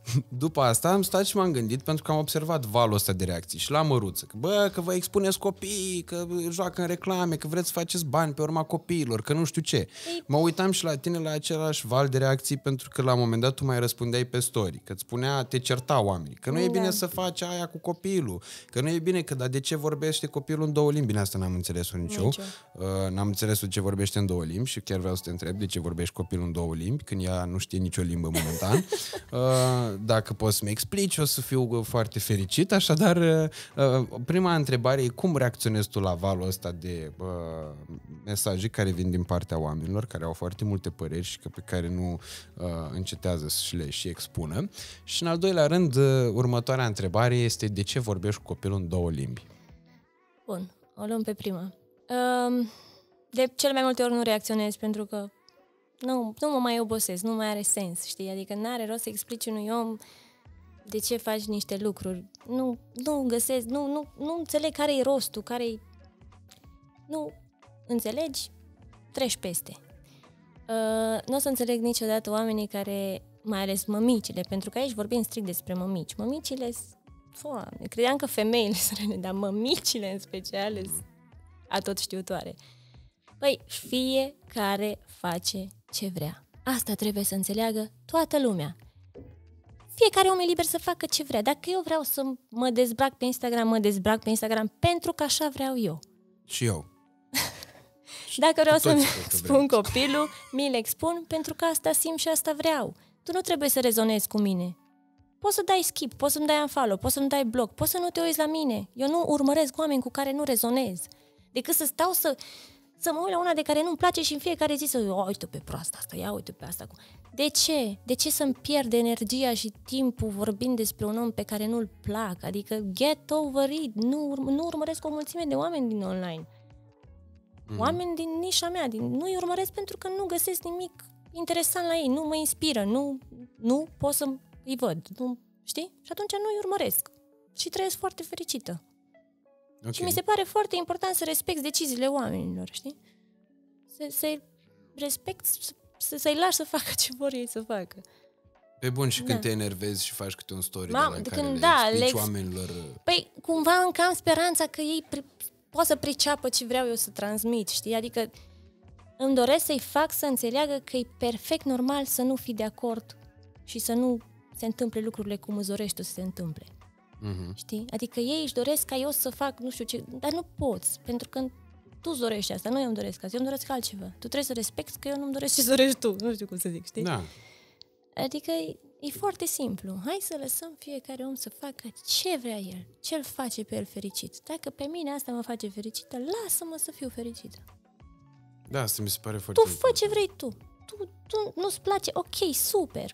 după asta am stat și m-am gândit, pentru că am observat valul ăsta de reacții și la Măruță, că bă, că vă expuneți copiii, că joacă în reclame, că vreți să faceți bani pe urma copiilor, că nu știu ce. Ei... Mă uitam și la tine la același val de reacții, pentru că la un moment dat tu mai răspundeai pe story, că îți spunea, te certa oamenii, că nu e bine da. să faci aia cu copilul, că nu e bine, că dar de ce vorbește copilul în două limbi? Bine, asta n-am înțeles-o nici eu. Uh, n-am înțeles ce vorbește în două limbi și chiar vreau să te întreb de ce vorbești copilul în două limbi, când ea nu știe nicio limbă momentan. Uh, dacă poți să-mi explici, o să fiu foarte fericit. Așadar, uh, prima întrebare e cum reacționezi tu la valul ăsta de uh, mesaje care vin din partea oamenilor, care au foarte multe păreri și că pe care nu uh, încetează să și le și expună. Și în al doilea rând, uh, următoarea întrebare este de ce vorbești cu copilul în două limbi? Bun, o luăm pe prima. Uh, de cel mai multe ori nu reacționez pentru că nu, nu mă mai obosesc, nu mai are sens, știi? Adică n-are rost să explici unui om de ce faci niște lucruri. Nu, nu găsesc, nu, nu, nu înțeleg care e rostul, care e... Nu înțelegi, treci peste. Uh, nu o să înțeleg niciodată oamenii care, mai ales mămicile, pentru că aici vorbim strict despre mămici. Mămicile, foame, credeam că femeile sunt rele, dar mămicile în special sunt atot știutoare. Păi, fiecare face ce vrea. Asta trebuie să înțeleagă toată lumea. Fiecare om e liber să facă ce vrea. Dacă eu vreau să mă dezbrac pe Instagram, mă dezbrac pe Instagram pentru că așa vreau eu. Și eu. Dacă vreau să-mi spun copilul, mi-l expun pentru că asta simt și asta vreau. Tu nu trebuie să rezonezi cu mine. Poți să dai skip, poți să-mi dai unfollow, poți să-mi dai block, poți să nu te uiți la mine. Eu nu urmăresc oameni cu care nu rezonez. Decât să stau să... să mă uit la una de care nu-mi place și în fiecare zi să o, uite pe proasta asta, ia uite pe asta. De ce? De ce să-mi pierd energia și timpul vorbind despre un om pe care nu-l plac? Adică get over it. Nu, nu urmăresc o mulțime de oameni din online. Mm. Oameni din nișa mea. Din, nu-i urmăresc pentru că nu găsesc nimic interesant la ei. Nu mă inspiră. Nu, nu pot să-i văd. Nu, știi? Și atunci nu-i urmăresc. Și trăiesc foarte fericită. Okay. Și mi se pare foarte important să respecti deciziile oamenilor, știi? Să, să-i respecti, să, să-i lași să facă ce vor ei să facă. Pe bun, și da. când te enervezi și faci câte un story Ma, de la în care le da, explici le... oamenilor... Păi, cumva încă am speranța că ei pre... pot să priceapă ce vreau eu să transmit, știi? Adică îmi doresc să-i fac să înțeleagă că e perfect normal să nu fii de acord și să nu se întâmple lucrurile cum îți dorești tu să se întâmple. Uh-huh. Știi? Adică ei își doresc ca eu să fac nu știu ce, dar nu poți, pentru că tu îți dorești asta, nu eu îmi doresc asta, eu îmi doresc altceva. Tu trebuie să respecti că eu nu-mi doresc ce dorești tu, nu știu cum să zic, știi? Da. Adică e, e foarte simplu. Hai să lăsăm fiecare om să facă ce vrea el, ce-l face pe el fericit. Dacă pe mine asta mă face fericită, lasă-mă să fiu fericită. Da, asta mi se pare foarte Tu fă ce vrei tu. Tu, tu nu-ți place, ok, super.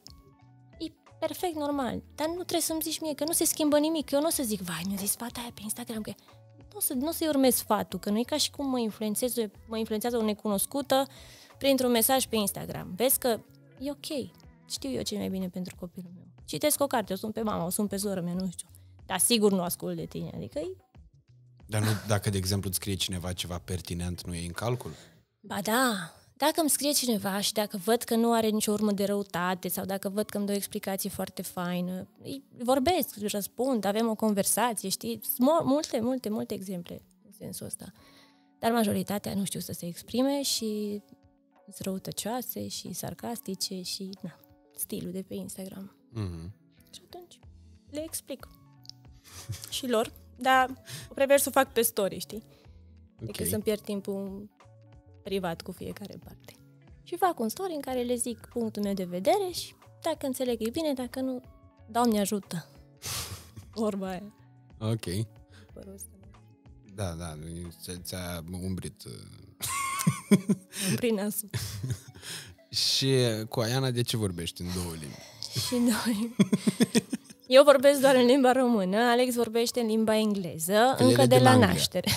Perfect normal, dar nu trebuie să-mi zici mie că nu se schimbă nimic, eu nu o să zic, vai, mi-a zis fata aia pe Instagram, că nu o, să, nu o să-i urmez sfatul, că nu e ca și cum mă influențează, mă influențează o necunoscută printr-un mesaj pe Instagram. Vezi că e ok, știu eu ce e mai bine pentru copilul meu. Citesc o carte, o sun pe mama, o sun pe soră mea, nu știu, dar sigur nu ascult de tine, adică e... Dar nu, dacă, de exemplu, îți scrie cineva ceva pertinent, nu e în calcul? Ba da... Dacă îmi scrie cineva și dacă văd că nu are nicio urmă de răutate sau dacă văd că îmi dă o explicație foarte faină, îi vorbesc, îi răspund, avem o conversație, știi? Multe, multe, multe exemple în sensul ăsta. Dar majoritatea nu știu să se exprime și sunt răutăcioase și sarcastice și na, stilul de pe Instagram. Mm-hmm. Și atunci le explic. Și lor, dar prefer să o fac pe story, știi? Okay. Decât să-mi pierd timpul privat cu fiecare parte. Și fac un story în care le zic punctul meu de vedere și dacă înțeleg e bine, dacă nu, Doamne ajută. Vorba aia. Ok. Da, da, ți-a umbrit. Umbrit nasul. Și cu Aiana de ce vorbești în două limbi? Și noi. Eu vorbesc doar în limba română, Alex vorbește în limba engleză, că încă de la Anglia. Naștere.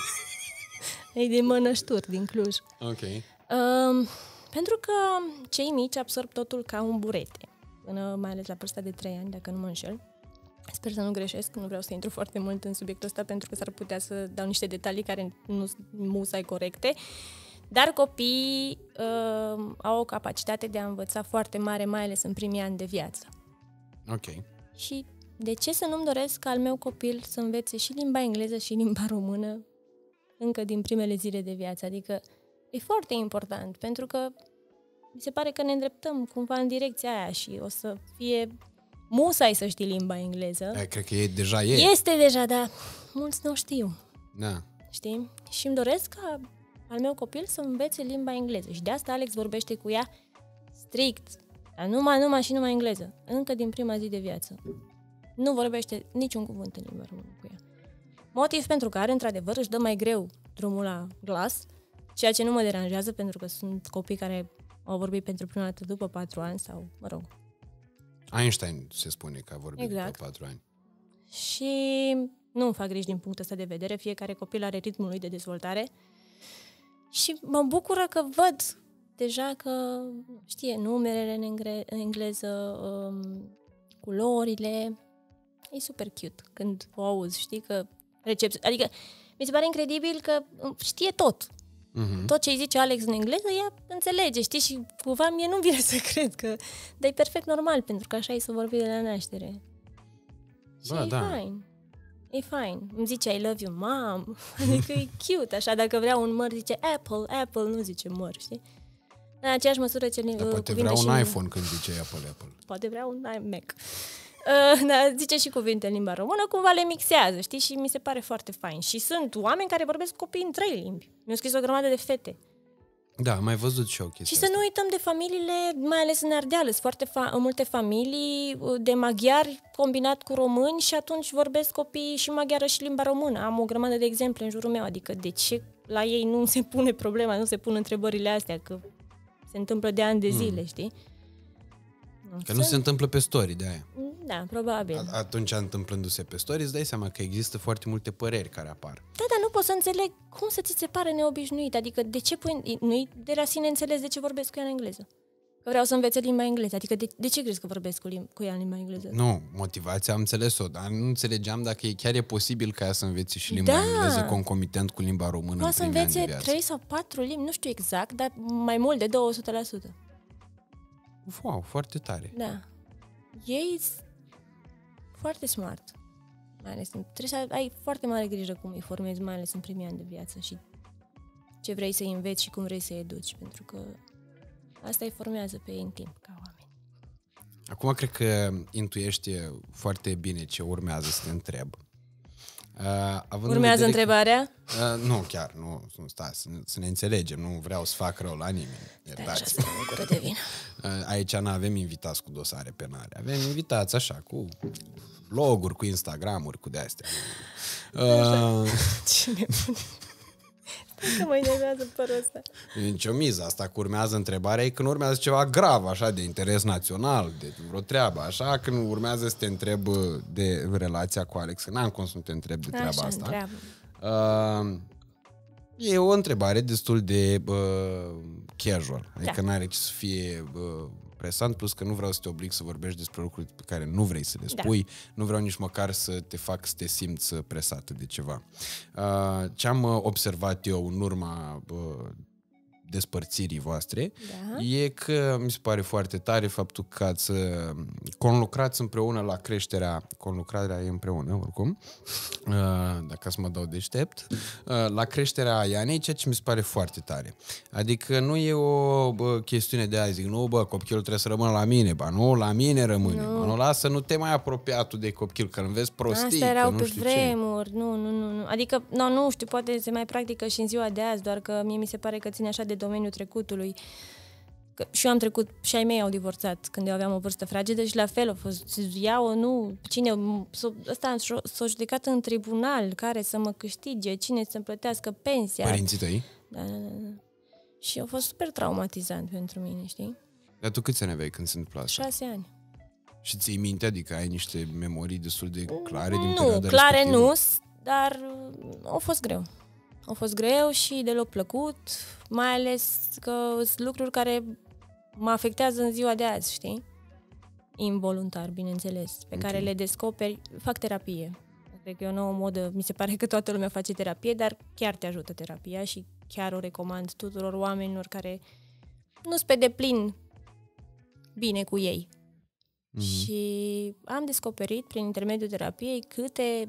E din Mănășturi, din Cluj. Ok. Um, pentru că cei mici absorb totul ca un burete, până mai ales la vârsta de trei ani, dacă nu mă înșel. Sper să nu greșesc, nu vreau să intru foarte mult în subiectul ăsta, pentru că s-ar putea să dau niște detalii care nu sunt musai corecte. Dar copiii uh, au o capacitate de a învăța foarte mare, mai ales în primii ani de viață. Ok. Și de ce să nu-mi doresc ca al meu copil să învețe și limba engleză și limba română încă din primele zile de viață? Adică e foarte important, pentru că mi se pare că ne îndreptăm cumva în direcția aia și o să fie musai să știi limba engleză. Aia, cred că e deja e. Este deja, dar mulți nu o știu. Da. Știi? Și îmi doresc ca al meu copil să învețe limba engleză. Și de asta Alex vorbește cu ea strict, dar numai, numai și numai engleză. Încă din prima zi de viață. Nu vorbește niciun cuvânt în limba română cu ea. Motiv pentru care, într-adevăr, își dă mai greu drumul la glas, ceea ce nu mă deranjează, pentru că sunt copii care au vorbit pentru prima dată după patru ani sau, mă rog. Einstein se spune că a vorbit exact. după patru ani. Și nu îmi fac griji din punctul ăsta de vedere, fiecare copil are ritmul lui de dezvoltare și mă bucură că văd deja că știe numerele în, engre- în engleză, um, culorile. E super cute când o auzi, știi că recepție, adică mi se pare incredibil că știe tot. Uh-huh. Tot ce îi zice Alex în engleză, ea înțelege, știi? Și cumva mie nu vine să cred că... Dar e perfect normal, pentru că așa e să vorbi de la naștere. Bă, și e da. fine. E fine. Îmi zice I love you, mom. Adică e cute, așa. Dacă vrea un măr, zice Apple, Apple, nu zice măr, știi? În aceeași măsură ce... Dar poate vrea un și iPhone când zice Apple, Apple. Poate vrea un Mac. Uh, da, zice și cuvinte în limba română, cumva le mixează, știi? Și mi se pare foarte fain. Și sunt oameni care vorbesc copii în trei limbi. Mi-au scris o grămadă de fete. Da, am mai văzut și o chestie. Și să nu uităm de familiile, mai ales în Ardeal, sunt foarte fa- multe familii de maghiari combinat cu români și atunci vorbesc copiii și maghiară și limba română. Am o grămadă de exemple în jurul meu, adică de ce la ei nu se pune problema, nu se pun întrebările astea, că se întâmplă de ani de zile, mm. știi? Că Sunt... nu se întâmplă pe story de aia. Da, probabil. A- atunci, întâmplându-se pe story, îți dai seama că există foarte multe păreri care apar. Da, dar nu pot să înțeleg cum să ți se pare neobișnuit. Adică de ce pui... Nu-i de la sine înțeles de ce vorbesc cu ea în engleză. Că vreau să învețe limba engleză. Adică de, de ce crezi că vorbesc cu, lim- cu ea în limba engleză? Nu, motivația am înțeles-o, dar nu înțelegeam dacă e chiar e posibil ca ea să învețe și limba da. engleză concomitent cu limba română. Poate să învețe trei sau patru limbi, nu știu exact, dar mai mult de două sute la sută. Wow, foarte tare. Da. Ei foarte smart. Mai ales, trebuie să ai foarte mare grijă cum îi formezi, mai ales în primii ani de viață și ce vrei să-i înveți și cum vrei să-i educi, pentru că asta îi formează pe ei în timp, ca oameni. Acum cred că intuiești foarte bine ce urmează să te întreb. Uh, Urmează în întrebarea? Că, uh, nu, chiar, nu, nu stai, să, ne, să ne înțelegem, nu vreau să fac rău la nimeni. Stai așa, să mă gură de vină. Uh, aici nu avem invitați cu dosare penale, avem invitați așa, cu loguri, cu Instagram-uri, cu de-astea. Uh, Cine bun? Stai că mă enervează părul ăsta. Nici o miză, asta că urmează întrebarea e când urmează ceva grav, așa, de interes național, de vreo treabă, așa, când urmează să te întreb de relația cu Alex, n-am cum să nu te întreb de treaba așa, asta. Uh, e o întrebare destul de uh, casual, adică da. N-are ce să fie uh, presant, plus că nu vreau să te oblig să vorbești despre lucruri pe care nu vrei să le spui, da. Nu vreau nici măcar să te fac să te simți presată de ceva. Uh, ce am observat eu în urma uh, despărțirii voastre, da. E că mi se pare foarte tare faptul că ați conlucrați împreună la creșterea, conlucrarea e împreună oricum, dacă să mă dau deștept, la creșterea Ianei, ceea ce mi se pare foarte tare. Adică nu e o bă, chestiune de a zic, nu bă, copilul trebuie să rămână la mine, ba nu, la mine rămâne, nu, ba, nu lasă, nu te mai apropia tu de copil, că îl vezi prostii. Asta erau nu pe știu vremuri, ce. nu, nu, nu, nu, adică, nu, nu știu, poate se mai practică și în ziua de azi, doar că mie mi se pare că ține așa de domeniul trecutului. Că și eu am trecut, și ai mei au divorțat când eu aveam o vârstă fragedă și la fel a fost, iau, nu, cine, ăsta s-a judecat în tribunal, care să mă câștige, cine să-mi plătească pensia. Părinții tăi? Da, da, da. Și a fost super traumatizant pentru mine, știi? Dar tu câți ani aveai când se întâmplă asta? Șase ani. Și ții minte, adică ai niște memorii destul de clare din nu, perioada Nu, clare respectivă? nu, dar a fost greu. A fost greu și deloc plăcut, mai ales că sunt lucruri care mă afectează în ziua de azi, știi? Involuntar, bineînțeles, pe okay. care le descoperi. Fac terapie. Cred că e o nouă modă, mi se pare că toată lumea face terapie, dar chiar te ajută terapia și chiar o recomand tuturor oamenilor care nu sunt pe deplin bine cu ei. Mm-hmm. Și am descoperit prin intermediul terapiei câte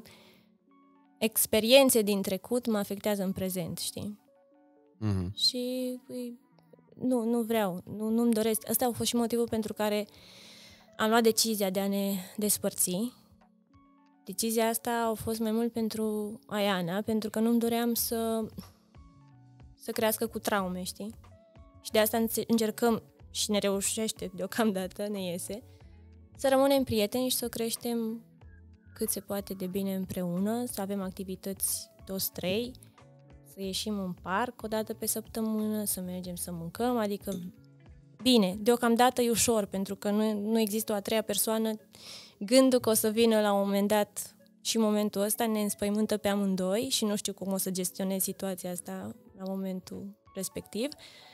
experiențe din trecut mă afectează în prezent, știi? Mm-hmm. Și nu, nu vreau, nu, nu-mi doresc. Ăsta a fost și motivul pentru care am luat decizia de a ne despărți. Decizia asta a fost mai mult pentru Aiana, pentru că nu-mi doream să, să crească cu traume, știi? Și de asta încercăm, și ne reușește deocamdată, ne iese, să rămânem prieteni și să creștem cât se poate de bine împreună, să avem activități toți trei, să ieșim în parc o dată pe săptămână, să mergem să mâncăm, adică bine, deocamdată e ușor, pentru că nu, nu există o a treia persoană. Gândul că o să vină la un moment dat și momentul ăsta ne înspăimântă pe amândoi și nu știu cum o să gestionez situația asta la momentul respectiv.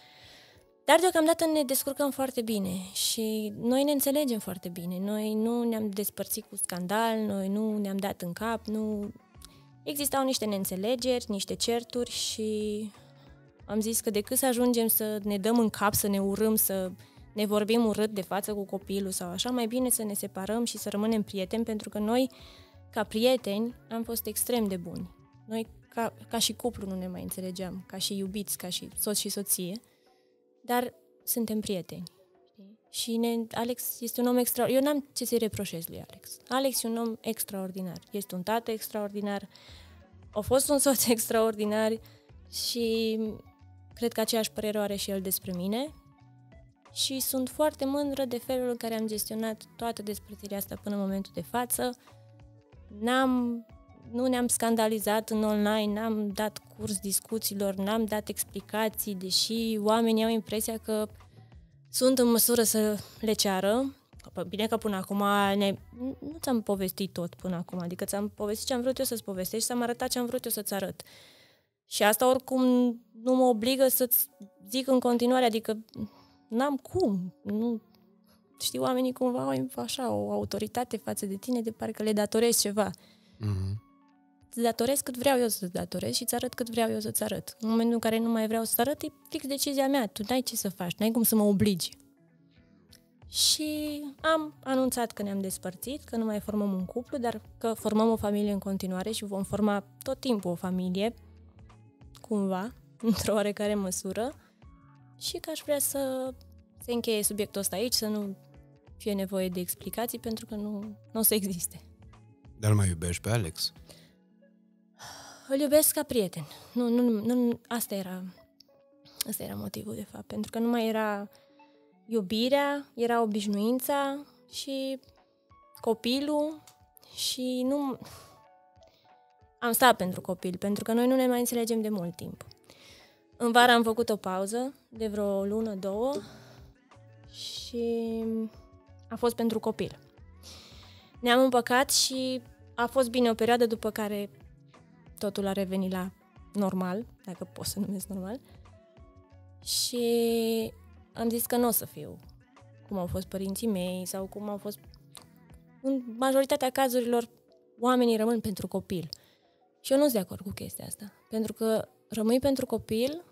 Dar deocamdată ne descurcăm foarte bine și noi ne înțelegem foarte bine. Noi nu ne-am despărțit cu scandal, noi nu ne-am dat în cap, nu... Existau niște neînțelegeri, niște certuri și am zis că decât să ajungem să ne dăm în cap, să ne urâm, să ne vorbim urât de față cu copilul sau așa, mai bine să ne separăm și să rămânem prieteni, pentru că noi, ca prieteni, am fost extrem de buni. Noi, ca, ca și cuplu, nu ne mai înțelegeam, ca și iubiți, ca și soț și soție, dar suntem prieteni. Și ne, Alex este un om extraordinar. Eu n-am ce să-i reproșez lui Alex. Alex e un om extraordinar. Este un tată extraordinar. A fost un soț extraordinar și cred că aceeași părere o are și el despre mine. Și sunt foarte mândră de felul în care am gestionat toată despărțirea asta până în momentul de față. N-am, nu ne-am scandalizat în online, n-am dat curs discuțiilor, n-am dat explicații, deși oamenii au impresia că sunt în măsură să le ceară. Bine că până acum ne... nu ți-am povestit tot până acum, adică ți-am povestit ce am vrut eu să-ți povestesc și ți-am arătat ce am vrut eu să-ți arăt. Și asta oricum nu mă obligă să-ți zic în continuare, adică n-am cum. Nu... Știi, oamenii cumva au așa o autoritate față de tine, de parcă le datorezi ceva. Mm-hmm. Îți datorez cât vreau eu să-ți datorez și îți arăt cât vreau eu să-ți arăt. În momentul în care nu mai vreau să-ți arăt, e fix decizia mea. Tu n-ai ce să faci, n-ai cum să mă obligi. Și am anunțat că ne-am despărțit, că nu mai formăm un cuplu, dar că formăm o familie în continuare și vom forma tot timpul o familie, cumva, într-o oarecare măsură, și că aș vrea să se încheie subiectul ăsta aici, să nu fie nevoie de explicații, pentru că nu, nu o să existe. Dar îl mai iubești pe Alex? Îl iubesc ca prieten. Nu, nu, nu, asta era, asta era motivul, de fapt, pentru că nu mai era iubirea, era obișnuința și copilul și nu... Am stat pentru copil, pentru că noi nu ne mai înțelegem de mult timp. În vară am făcut o pauză de vreo lună, două și a fost pentru copil. Ne-am împăcat și a fost bine o perioadă, după care totul a revenit la normal, dacă pot să numesc normal. Și am zis că nu o să fiu cum au fost părinții mei sau cum au fost... În majoritatea cazurilor, oamenii rămân pentru copil. Și eu nu sunt de acord cu chestia asta. Pentru că rămâi pentru copil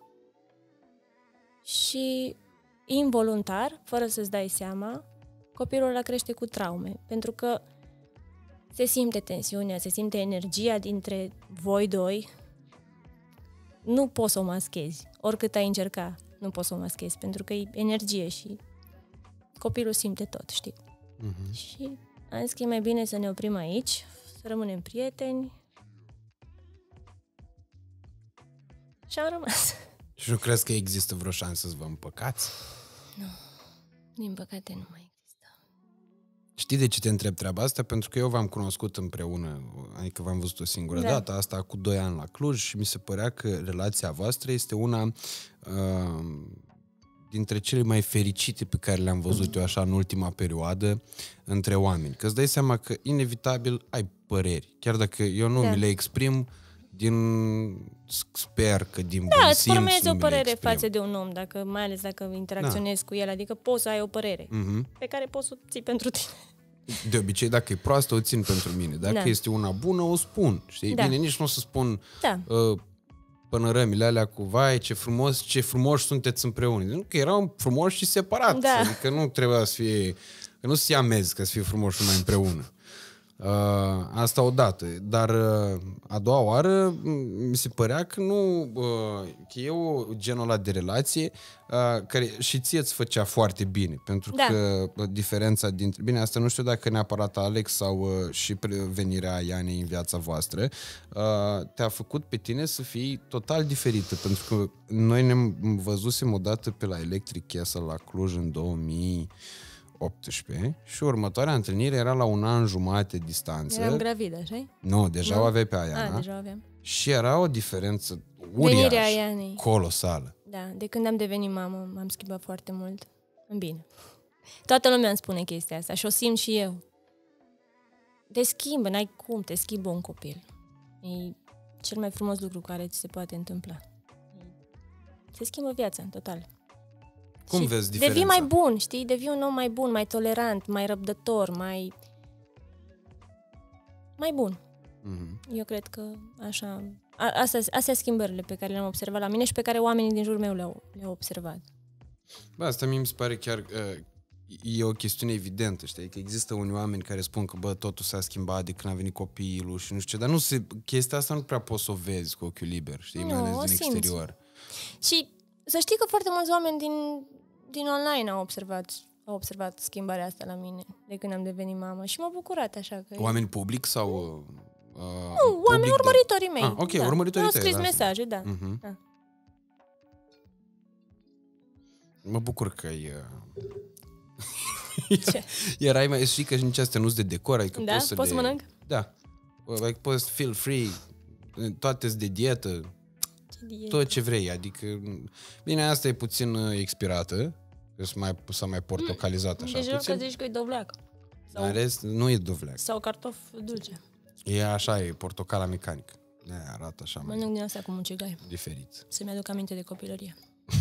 și involuntar, fără să-ți dai seama, copilul ăla crește cu traume. Pentru că se simte tensiunea, se simte energia dintre voi doi. Nu poți să o maschezi. Oricât ai încerca, nu poți să o maschezi, pentru că e energie și copilul simte tot, știi? Uh-huh. Și am zis că e mai bine să ne oprim aici, să rămânem prieteni. Și am rămas. Și nu crezi că există vreo șansă să vă împăcați? Nu. Din păcate nu mai există. Știi de ce te întreb treaba asta? Pentru că eu v-am cunoscut împreună, adică v-am văzut o singură da. dată, asta cu doi ani la Cluj, și mi se părea că relația voastră este una uh, dintre cele mai fericite pe care le-am văzut eu așa în ultima perioadă între oameni. Că îți dai seama că inevitabil ai păreri. Chiar dacă eu nu da. mi le exprim, din sper că din da, bun simț îți formezi o părere față de un om, dacă, mai ales dacă interacționezi da. cu el, adică poți să ai o părere uh-huh. pe care poți să o ții pentru tine. De obicei, dacă e proastă, o țin pentru mine. Dacă da. este una bună, o spun. Știi? Da. Bine, nici nu o să spun da. uh, pănărămile alea cu vai, ce frumos, ce frumoși sunteți împreună. Nu, că erau frumoși și separați. Da. Adică nu trebuia să fie Că nu se amezi că să fie frumos și mai împreună. Uh, asta odată. Dar uh, a doua oară mi se părea că nu... Uh, că e o genul ăla de relație uh, care și ție îți făcea foarte bine. Pentru Da. că uh, diferența dintre... Bine, asta nu știu dacă neapărat Alex sau uh, și venirea Ianei în viața voastră uh, te-a făcut pe tine să fii total diferită. Pentru că noi ne-am văzusem odată pe la Electric Castle la Cluj în două mii optsprezece și următoarea întâlnire era la un an jumate distanță. Eram gravidă, așa? Nu, deja Nu? o aveai pe Aiana. Ah, deja o aveam. Și era o diferență Venirea uriașă, Ianei. colosală. Da, de când am devenit mamă, m-am schimbat foarte mult. În bine. Toată lumea îmi spune chestia asta și o simt și eu. Te schimbă, n-ai cum, te schimbă un copil. E cel mai frumos lucru care ți se poate întâmpla. Se schimbă viața, în total. Cum și vezi diferența? Devii mai bun, știi? Devii un om mai bun, mai tolerant, mai răbdător, mai... mai bun. Mm-hmm. Eu cred că așa... A, astea, astea schimbările pe care le-am observat la mine și pe care oamenii din jurul meu le-au, le-au observat. Bă, asta mie mi se pare chiar... Uh, e o chestiune evidentă, știi? Că există unii oameni care spun că, bă, totul s-a schimbat de când a venit copilul și nu știu ce, dar nu se, chestia asta nu prea poți să o vezi cu ochiul liber, știi? Nu, Mai ales o din simți. exterior. Și să știi că foarte mulți oameni din, din online au observat, au observat schimbarea asta la mine de când am devenit mamă și m-a bucurat așa că... Oameni public sau... Uh, nu, public, oameni urmăritorii mei. Ah, ok, da. urmăritorii au tăi, scris da. mesaje, da. Uh-huh. da. Mă bucur că e... Ce? Erai mai... Știi că nici astea nu-s de decor, adică Da? poți să Poți le... să mănânc? Da. Adică poți feel free, toate-s de dietă, Ce dietă? tot ce vrei, adică... Bine, asta e puțin uh, expirată, că s-a mai, s-a mai portocalizat așa Deci vreau puțin. că zici că e dovleac. Sau, În rest, nu e dovleac. sau cartof dulce. E așa, e portocala mecanică. De arată așa mai Mănânc din asta cu mucigai. diferit. Să-mi aduc aminte de copilărie.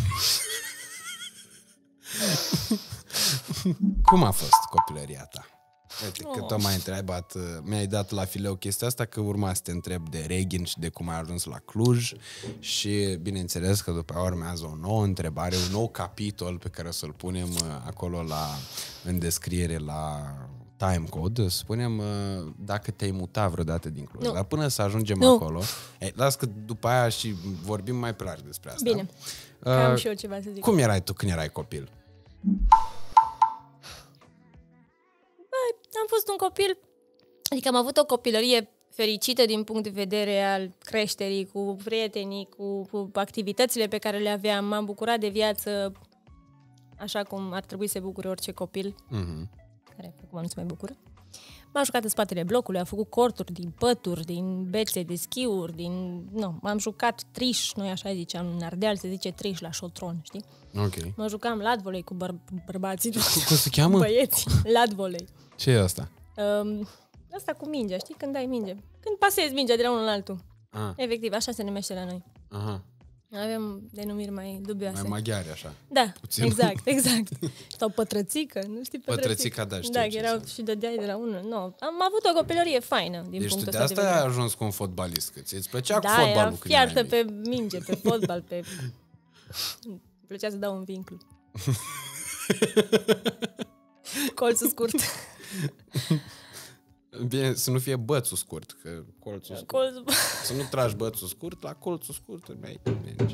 Cum a fost copilăria ta? Uite, că Oh. tot m-ai întrebat, mi-ai dat la fileu chestia asta, că urma să te întreb de Reghin și de cum ai ajuns la Cluj și bineînțeles că după aia urmează o nouă întrebare, un nou capitol pe care o să-l punem acolo la, în descriere la timecode, spunem dacă te-ai mutat vreodată din Cluj. Nu. Dar până să ajungem Nu. acolo, ei, las că după aia și vorbim mai pe larg despre asta. Bine, că am și eu ceva să zic. Cum erai tu când erai copil? Am fost un copil, adică am avut o copilărie fericită din punct de vedere al creșterii, cu prietenii, cu, cu activitățile pe care le aveam. M-am bucurat de viață așa cum ar trebui să se bucure orice copil, Mhm. care acum nu se mai bucură. M-am jucat în spatele blocului, am făcut corturi din pături, din bețe de schiuri, din... Nu, m-am jucat triș, noi așa ziceam, în Ardeal se zice triș la șotron, știi? Ok. Mă jucam ladvolei cu băr- bărbații, Cum se cheamă? băieți, ladvolei. Ce e asta? Um, asta cu mingea, știi? Când dai minge. Când pasezi mingea de la unul la altul. Ah, Efectiv, așa se numește la noi. aha. Avem denumiri mai dubioase. Mai maghiari, așa. Da, puțin. exact, exact. Sau pătrățică, nu știi pătrățică? Pătrățica, da, știu Da, ce erau înseamnă. și dădeai de la unul. Nu, am avut o copilărie faină din Deci tu punctul de ăsta asta de vedere. ai ajuns cu un fotbalist, că ți-ți plăcea cu Da, fotbalul eram când erai fiartă mic. pe minge, pe fotbal, pe... Îmi plăcea să dau un vinclu. Colțul scurt. Bine, să nu fie bățul scurt, că colțul scurt. Colțul... Să nu tragi bățul scurt, la colțul scurt îmi mergi.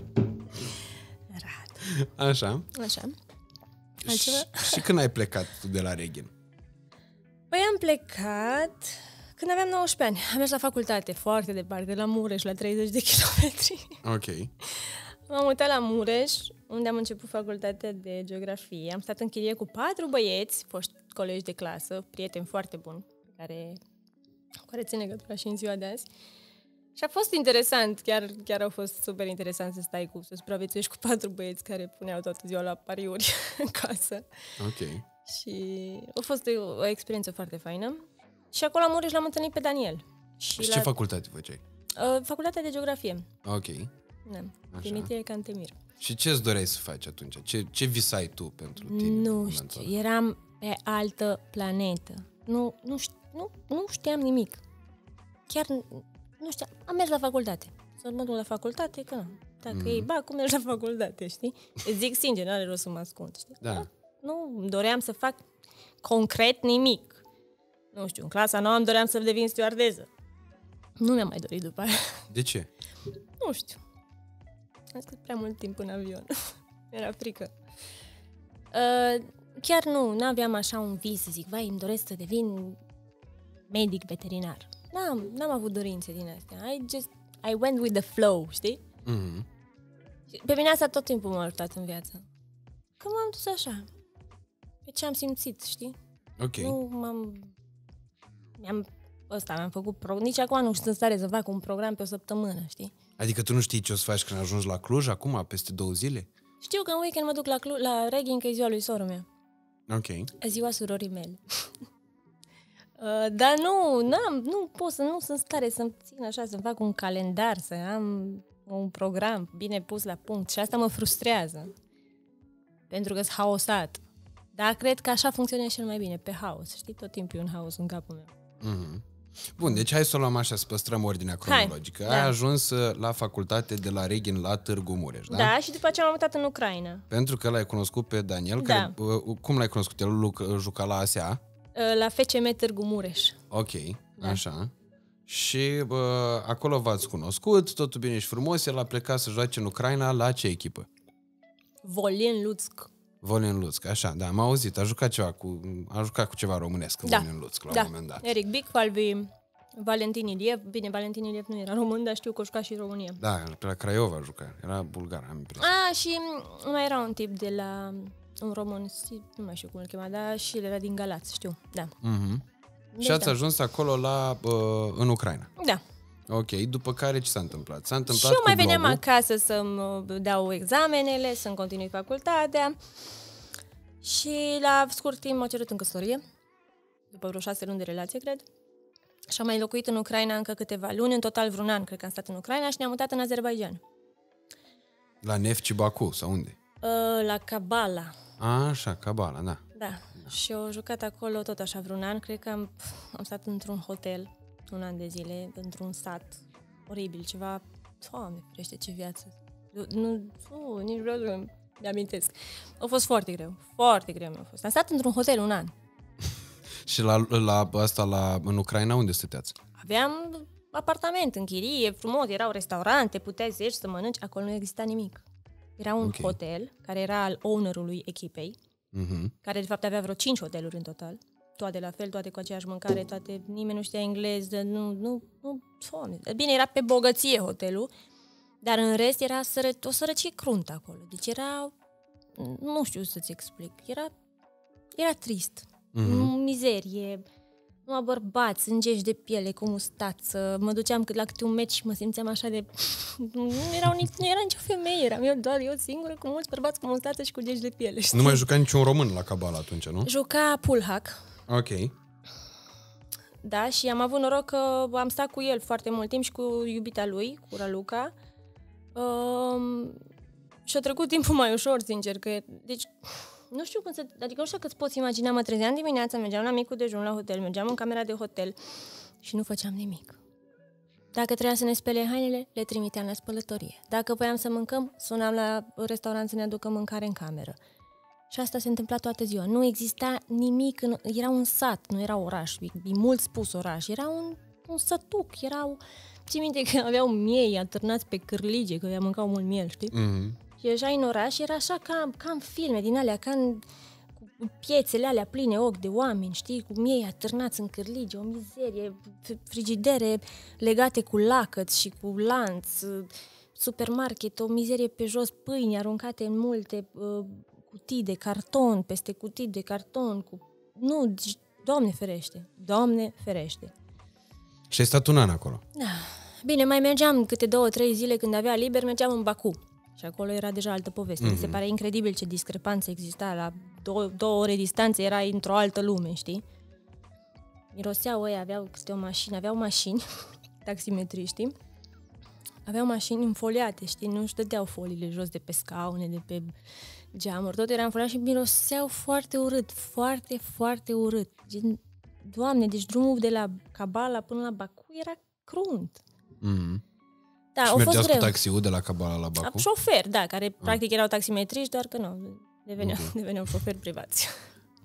Rat. Așa. Așa. Și, Altceva? și când ai plecat tu de la Reghin? Păi am plecat când aveam nouăsprezece ani. Am mers la facultate, foarte departe, la Mureș, la treizeci de kilometri. Ok. M-am mutat la Mureș, unde am început facultatea de geografie. Am stat în chirie cu patru băieți, foști colegi de clasă, prieteni foarte buni, care, cu care țin legătura și în ziua de azi. Și a fost interesant, chiar, chiar a fost super interesant să stai cu, să supraviețuiești cu patru băieți care puneau toată ziua la pariuri în casă. Ok. Și a fost o, o experiență foarte faină. Și acolo la Mureș l-am întâlnit pe Daniel. Și, Și la ce facultate făceai? uh, facultatea de geografie. Ok. Da. Așa. Dimitrie Cantemir. Și ce îți doreai să faci atunci? Ce, ce visai tu pentru tine? în Nu momentul știu, ăla? eram pe altă planetă. Nu, nu, știu, nu, nu știam nimic. Chiar nu știam. Am mers la facultate. Să mă duc la facultate, că nu. Dacă mm. e, ba, cum mergi la facultate, știi? Îți zic sincer, n-are rost să mă ascund, știi? Da. Nu, doream să fac... concret nimic. Nu știu, în clasa nouă îmi doream să devin stewardeză. Nu mi-am mai dorit după aia. De ce? Nu știu. Am stat prea mult timp în avion. Era frică. Uh, chiar nu, n-aveam așa un vis să zic, vai, îmi doresc să devin medic veterinar. N-am, n-am avut dorințe din astea. I just, I went with the flow, știi? Mm-hmm. Pe mine asta tot timpul m-a ajutat în viață. Că m-am dus așa. Pe ce am simțit, știi? Ok. Nu m-am... Mi-am... Ăsta, mi-am făcut... Pro... Nici acum nu sunt în stare să fac un program pe o săptămână, știi? Adică tu nu știi ce o să faci când ajungi la Cluj, acum, peste două zile? Știu că în weekend mă duc la, Clu- la Reghin, că e ziua lui sora mea. Ok. Ziua surorii mele. uh, dar nu, n-am, nu pot să, nu sunt stare să-mi țin așa, să-mi fac un calendar, să am un program bine pus la punct. Și asta mă frustrează. Pentru că-s haosat. Dar cred că așa funcționează cel mai bine, pe haos. Știi, tot timpul e un haos în capul meu. Mm-hmm. Bun, deci hai să o luăm așa, să păstrăm ordinea cronologică. Hai, ai da. ajuns la facultate de la Reghin la Târgu Mureș, da? Da, și după aceea m-am mutat în Ucraina. Pentru că l-ai cunoscut pe Daniel, da. care, cum l-ai cunoscut? El juca la A S A? La F C M Târgu Mureș. Ok, da. Așa. Și bă, acolo v-ați cunoscut, totul bine și frumos, el a plecat să joace în Ucraina la ce echipă? Volyn Lutsk. Volyn Lutsk, așa, da, am auzit, a jucat ceva cu, a jucat cu ceva românesc în da. Volyn Lutsk la da. un moment dat. Eric Bicfalvi, Valentin Iliev, bine, Valentin Iliev nu era român, dar știu că a jucat și în România. Da, pe la Craiova a jucat, era bulgar, am impresia. A, și mai era un tip de la, un român, nu mai știu cum îl chema, dar și el era din Galați, știu, da. Mm-hmm. Deci, și ați da. ajuns acolo la, uh, în Ucraina. Da. Ok, după care ce s-a întâmplat? S-a întâmplat și eu mai cu veneam blogul. acasă să-mi dau examenele, să-mi continui facultatea. Și la scurt timp m-a cerut în căsătorie, după vreo șase luni de relație, cred. Și am mai locuit în Ucraina încă câteva luni, în total vreun an, cred că am stat în Ucraina și ne-am mutat în Azerbaidjan. La Neftchi Baku, sau unde? La Kabala. A, așa, Kabala, da. Da. da. Și eu jucat acolo tot așa vreun an, cred că am, am stat într-un hotel un an de zile, într-un sat oribil, ceva, Doamne, ferește, ce viață. Nu, nu nici vreau să mi amintesc. A fost foarte greu, foarte greu mi-a fost. Am stat într-un hotel un an. Și la, la asta, la, în Ucraina, unde stăteați? Aveam apartament în chirie, frumos, erau restaurante, puteai să ieși să mănânci, acolo nu exista nimic. Era un okay. hotel, care era al ownerului echipei, uh-huh. care de fapt avea vreo cinci hoteluri în total, toate la fel, toate cu aceeași mâncare, toate, nimeni nu știa engleză, nu, nu, nu, foame. Bine, era pe bogăție hotelul, dar în rest era sără, o sărăcie cruntă acolo, deci era, nu știu să-ți explic, era, era trist, uh-huh. mizerie, numai bărbați, sângești de piele, cu mustață, mă duceam cât la câte un meci și mă simțeam așa de... Nu, erau nici, nu era nicio femeie, eram eu doar eu singură cu mulți bărbați cu mustață și cu geci de piele. Știi? Nu mai juca niciun român la Kabala atunci, nu? Juca Pulhac. Ok. Da, și am avut noroc că am stat cu el foarte mult timp și cu iubita lui, cu Raluca. Um, și a trecut timpul mai ușor, sincer, că... Deci... Nu știu cum să... Adică nu știu că îți poți imagina, mă trezeam dimineața, mergeam la micul dejun la hotel, mergeam în camera de hotel și nu făceam nimic. Dacă trebuia să ne spele hainele, le trimiteam la spălătorie. Dacă voiam să mâncăm, sunam la restaurant să ne aducă mâncare în cameră. Și asta se întâmpla toată ziua. Nu exista nimic, în... era un sat, nu era oraș, e mult spus oraș, era un, un sătuc, erau... Ții minte că aveau miei atârnați pe cârlige, că mâncau mult miel, știi? Mm-hmm. Și ieșai în oraș, era așa ca, ca în filme din alea, ca în cu piețele alea pline ochi de oameni, știi, cu miei atârnați în cârlige, o mizerie, frigidere legate cu lacăți și cu lanț, supermarket, o mizerie pe jos, pâini aruncate în multe uh, cutii de carton, peste cutii de carton, cu... Nu, Doamne ferește, Doamne ferește. Și ai stat un an acolo? Da. Bine, mai mergeam câte două, trei zile când avea liber, mergeam în Baku. Și acolo era deja altă poveste. Mm-hmm. Mi se pare incredibil ce discrepanță exista. La două, două ore distanță erai într-o altă lume, știi? Miroseau ăia, aveau câte o mașină, aveau mașini, taximetriștii, aveau mașini înfoliate, știi? Nu-și dădeau foliile jos de pe scaune, de pe geamuri, tot era înfoliat și miroseau foarte urât, foarte, foarte urât. Doamne, deci drumul de la Kabala până la Baku era crunt. Mm-hmm. Da, și a mergeați fost greu. cu taxiul de la Kabala la Baku? Șofer, da, care ah. practic erau taximetriști, doar că nu, deveneau, okay. deveneau șoferi privați.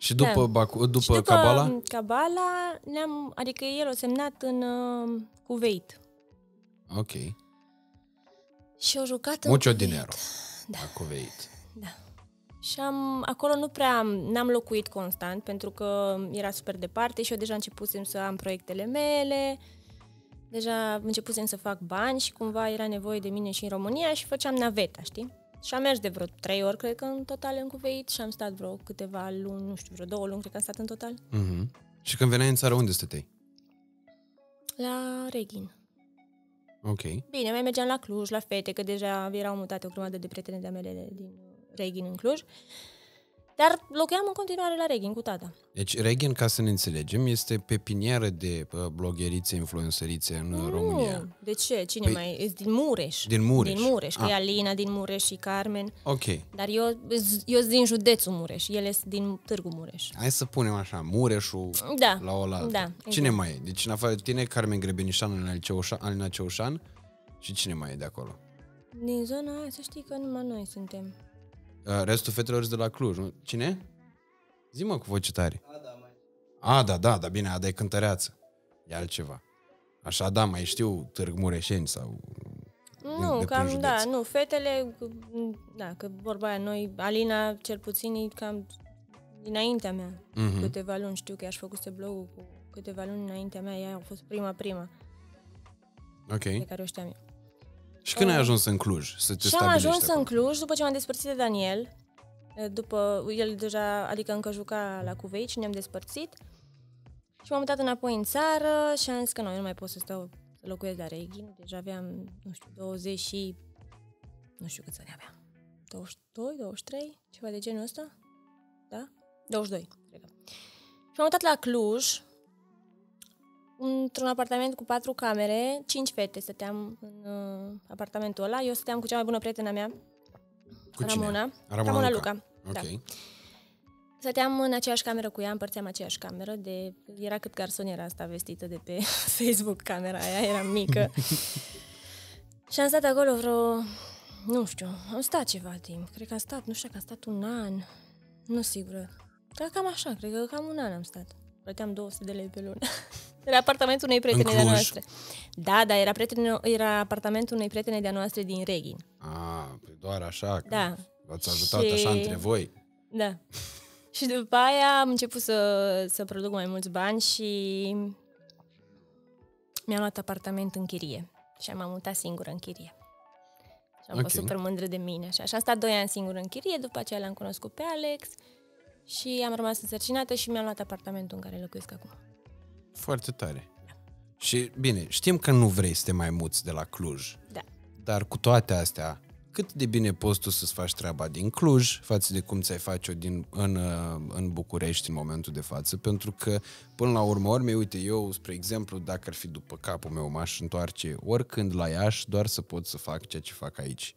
Și după, da. Baku, după, și după Kabala? Kabala, ne-am, adică el a semnat în uh, Kuwait. Ok. Și au jucat Mucho în Kuwait. dinero. Da. La Kuwait. Da. Și am, acolo nu prea am, n-am locuit constant, pentru că era super departe și eu deja începusem să am proiectele mele, deja începusem să fac bani și cumva era nevoie de mine și în România și făceam naveta, știi? Și am mers de vreo trei ori, cred că, în total în Kuwait și am stat vreo câteva luni, nu știu, vreo două luni, cred că am stat în total. Mm-hmm. Și când veneai în țară, unde stăteai? La Reghin. Ok. Bine, mai mergeam la Cluj, la fete, că deja erau mutate o grămadă de prietene de-a mele din Reghin în Cluj. Dar locuiam în continuare la Reghin cu tata. Deci Reghin, ca să ne înțelegem, este pepinieră de blogherițe, influențărițe în nu, România. De ce? Cine păi, mai? E din Mureș. Din Mureș. Din Mureș, că ah. e Alina din Mureș și Carmen. Ok. Dar eu, eu sunt din județul Mureș, ele sunt din Târgu Mureș. Hai să punem așa, Mureșul da. la oaltă. Da, exact. Cine mai e? Deci în afară de tine, Carmen Grebenișan, Alina Ceușan, Alina Ceușan și cine mai e de acolo? Din zona aia, să știi că numai noi suntem. Restul fetelor de la Cluj, nu? Cine? Zi-mă cu voce tare. Ada, mai. Ada, da, da, bine, Ada e cântăreață. E altceva. Așa, da, mai știu Târg Mureșeni sau... Nu, de cam, da, nu, fetele, da, că vorba aia, noi, Alina, cel puțin, e cam dinaintea mea. Mm-hmm. Câteva luni, știu că i-aș făcuse blogul cu câteva luni înaintea mea, ea a fost prima, prima. Ok. Pe care o știam eu. Și când uh, ai ajuns în Cluj să te și am ajuns acolo? în Cluj după ce m-am despărțit de Daniel. După, el deja, adică încă juca la Kuwait și ne-am despărțit. Și m-am mutat înapoi în țară și am zis că nu, eu nu mai pot să stau, să locuiesc la Reghin. Deja aveam, nu știu, douăzeci și... Nu știu câți ani aveam. douăzeci și doi, douăzeci și trei, ceva de genul ăsta? Da? douăzeci și doi, cred că. Și m-am mutat la Cluj, într-un apartament cu patru camere, cinci fete stăteam în uh, apartamentul ăla. Eu stăteam cu cea mai bună prietena mea, cu Ramona. Ramona, Ramona Luca. Luca. Ok. Da. Stăteam în aceeași cameră cu ea, împărțeam aceeași cameră, de, era cât garsoniera asta vestită de pe Facebook, camera aia, era mică. Și am stat acolo vreo, nu știu, am stat ceva timp, cred că am stat, nu știu, că am stat un an, nu sigură. Cred că cam așa, cred că cam un an am stat. Plăteam două sute de lei pe lună. Era apartamentul unei prietene de-a noastre. Da, da, era, prietene, era apartamentul unei prietene de-a noastre din Reghin. Ah, păi doar așa, că da. v-ați ajutat și... așa între voi. Da. Și după aia am început să, să produc mai mulți bani și mi-am luat apartament în chirie. Și m-am mutat singură în chirie. Și am okay. fost super mândră de mine. Și așa am stat doi ani singură în chirie, după aceea l-am cunoscut pe Alex și am rămas însărcinată și mi-am luat apartamentul în care locuiesc acum. Foarte tare. Da. Și bine, știm că nu vrei să te mai muți de la Cluj. Da. Dar cu toate astea, cât de bine poți tu să-ți faci treaba din Cluj față de cum ți-ai face-o din, în, în București în momentul de față? Pentru că, până la urmă, urmei, uite, eu, spre exemplu, dacă ar fi după capul meu, m-aș întoarce oricând la Iași, doar să pot să fac ceea ce fac aici.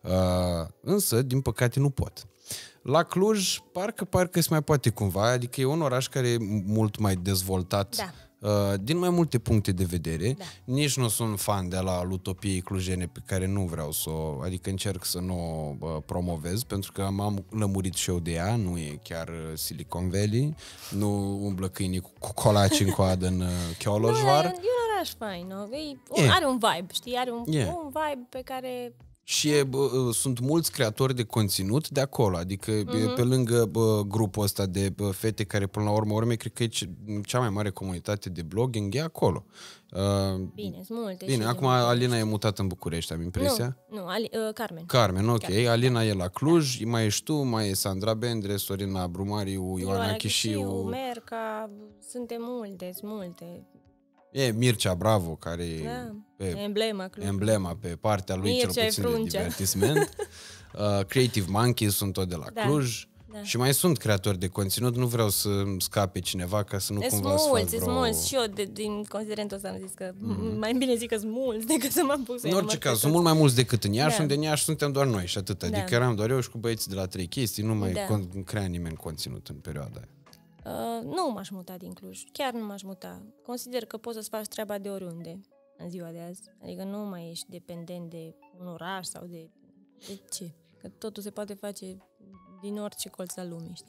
Uh, însă, din păcate, nu pot. La Cluj, parcă, parcă se mai poate cumva, adică e un oraș care e mult mai dezvoltat, da. uh, din mai multe puncte de vedere. Da. Nici nu sunt fan de la utopiei clujene pe care nu vreau să o, adică încerc să nu o uh, promovez, pentru că m-am lămurit și eu de ea, nu e chiar Silicon Valley, nu umblă câinii cu colaci în coadă în uh, Chioloșvar. Nu, e, e un oraș fain, no? e, are un vibe, știi, are un, yeah. un vibe pe care... Și e, bă, sunt mulți creatori de conținut de acolo, adică uh-huh. pe lângă bă, grupul ăsta de bă, fete care până la urmă urme, cred că e cea mai mare comunitate de blogging, e acolo. Uh, bine, sunt multe. Bine, acum Alina e mutată în București, am impresia? Nu, nu Ali, uh, Carmen. Carmen, ok. Carmen. Alina e la Cluj, mai ești tu, mai e Sandra Bendre, Sorina Brumariu, Ioana Chișiu. Merca, suntem multe, sunt multe. E Mircea Bravo, care da, e pe, emblema, emblema pe partea lui, Mircea cel puțin de divertisment. uh, Creative Monkeys sunt tot de la da, Cluj. Da. Și mai sunt creatori de conținut, nu vreau să scape cineva ca să nu es cumva mulți, să fac vreo... Sunt mulți, și eu de, din considerentul ăsta am zis că mm. mai bine zic că sunt mulți decât să mă pus. În orice caz, sunt mult mai mulți decât în Iași, da. unde în Iași suntem doar noi și atât. Adică da. eram doar eu și cu băieții de la trei chestii, nu mai da. con- crea nimeni conținut în perioada aia. Uh, nu m-aș muta din Cluj, chiar nu m-aș muta. Consider că poți să-ți faci treaba de oriunde în ziua de azi. Adică nu mai ești dependent de un oraș sau de, de ce. Că totul se poate face din orice colț al lumii, știi?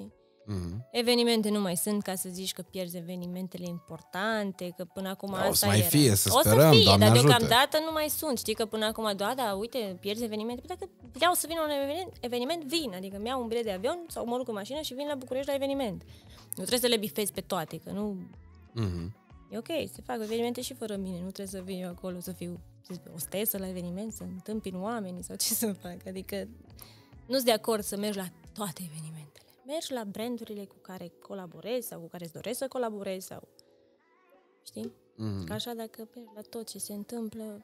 Mm-hmm. Evenimente nu mai sunt, ca să zici că pierzi evenimentele importante, că până acum O asta să mai era. fie, să o sperăm, să fie, Doamne dar ajută. deocamdată nu mai sunt. Știi că până acum, da, da, uite, pierzi evenimente. Păi dacă vreau să vin la un eveniment, eveniment, vin. Adică îmi iau un bilet de avion sau mă urc în mașină și vin la București la eveniment. Nu trebuie să le bifezi pe toate, că nu... Mm-hmm. E ok, se fac evenimente și fără mine. Nu trebuie să vin eu acolo să fiu o stesă la eveniment, să întâmpin oamenii sau ce să fac. Adică nu sunt de acord să mergi la toate evenimentele. Mergi la brandurile cu care colaborezi sau cu care îți doresc să colaborezi sau... Știi? Mm-hmm. Că așa dacă mergi la tot ce se întâmplă...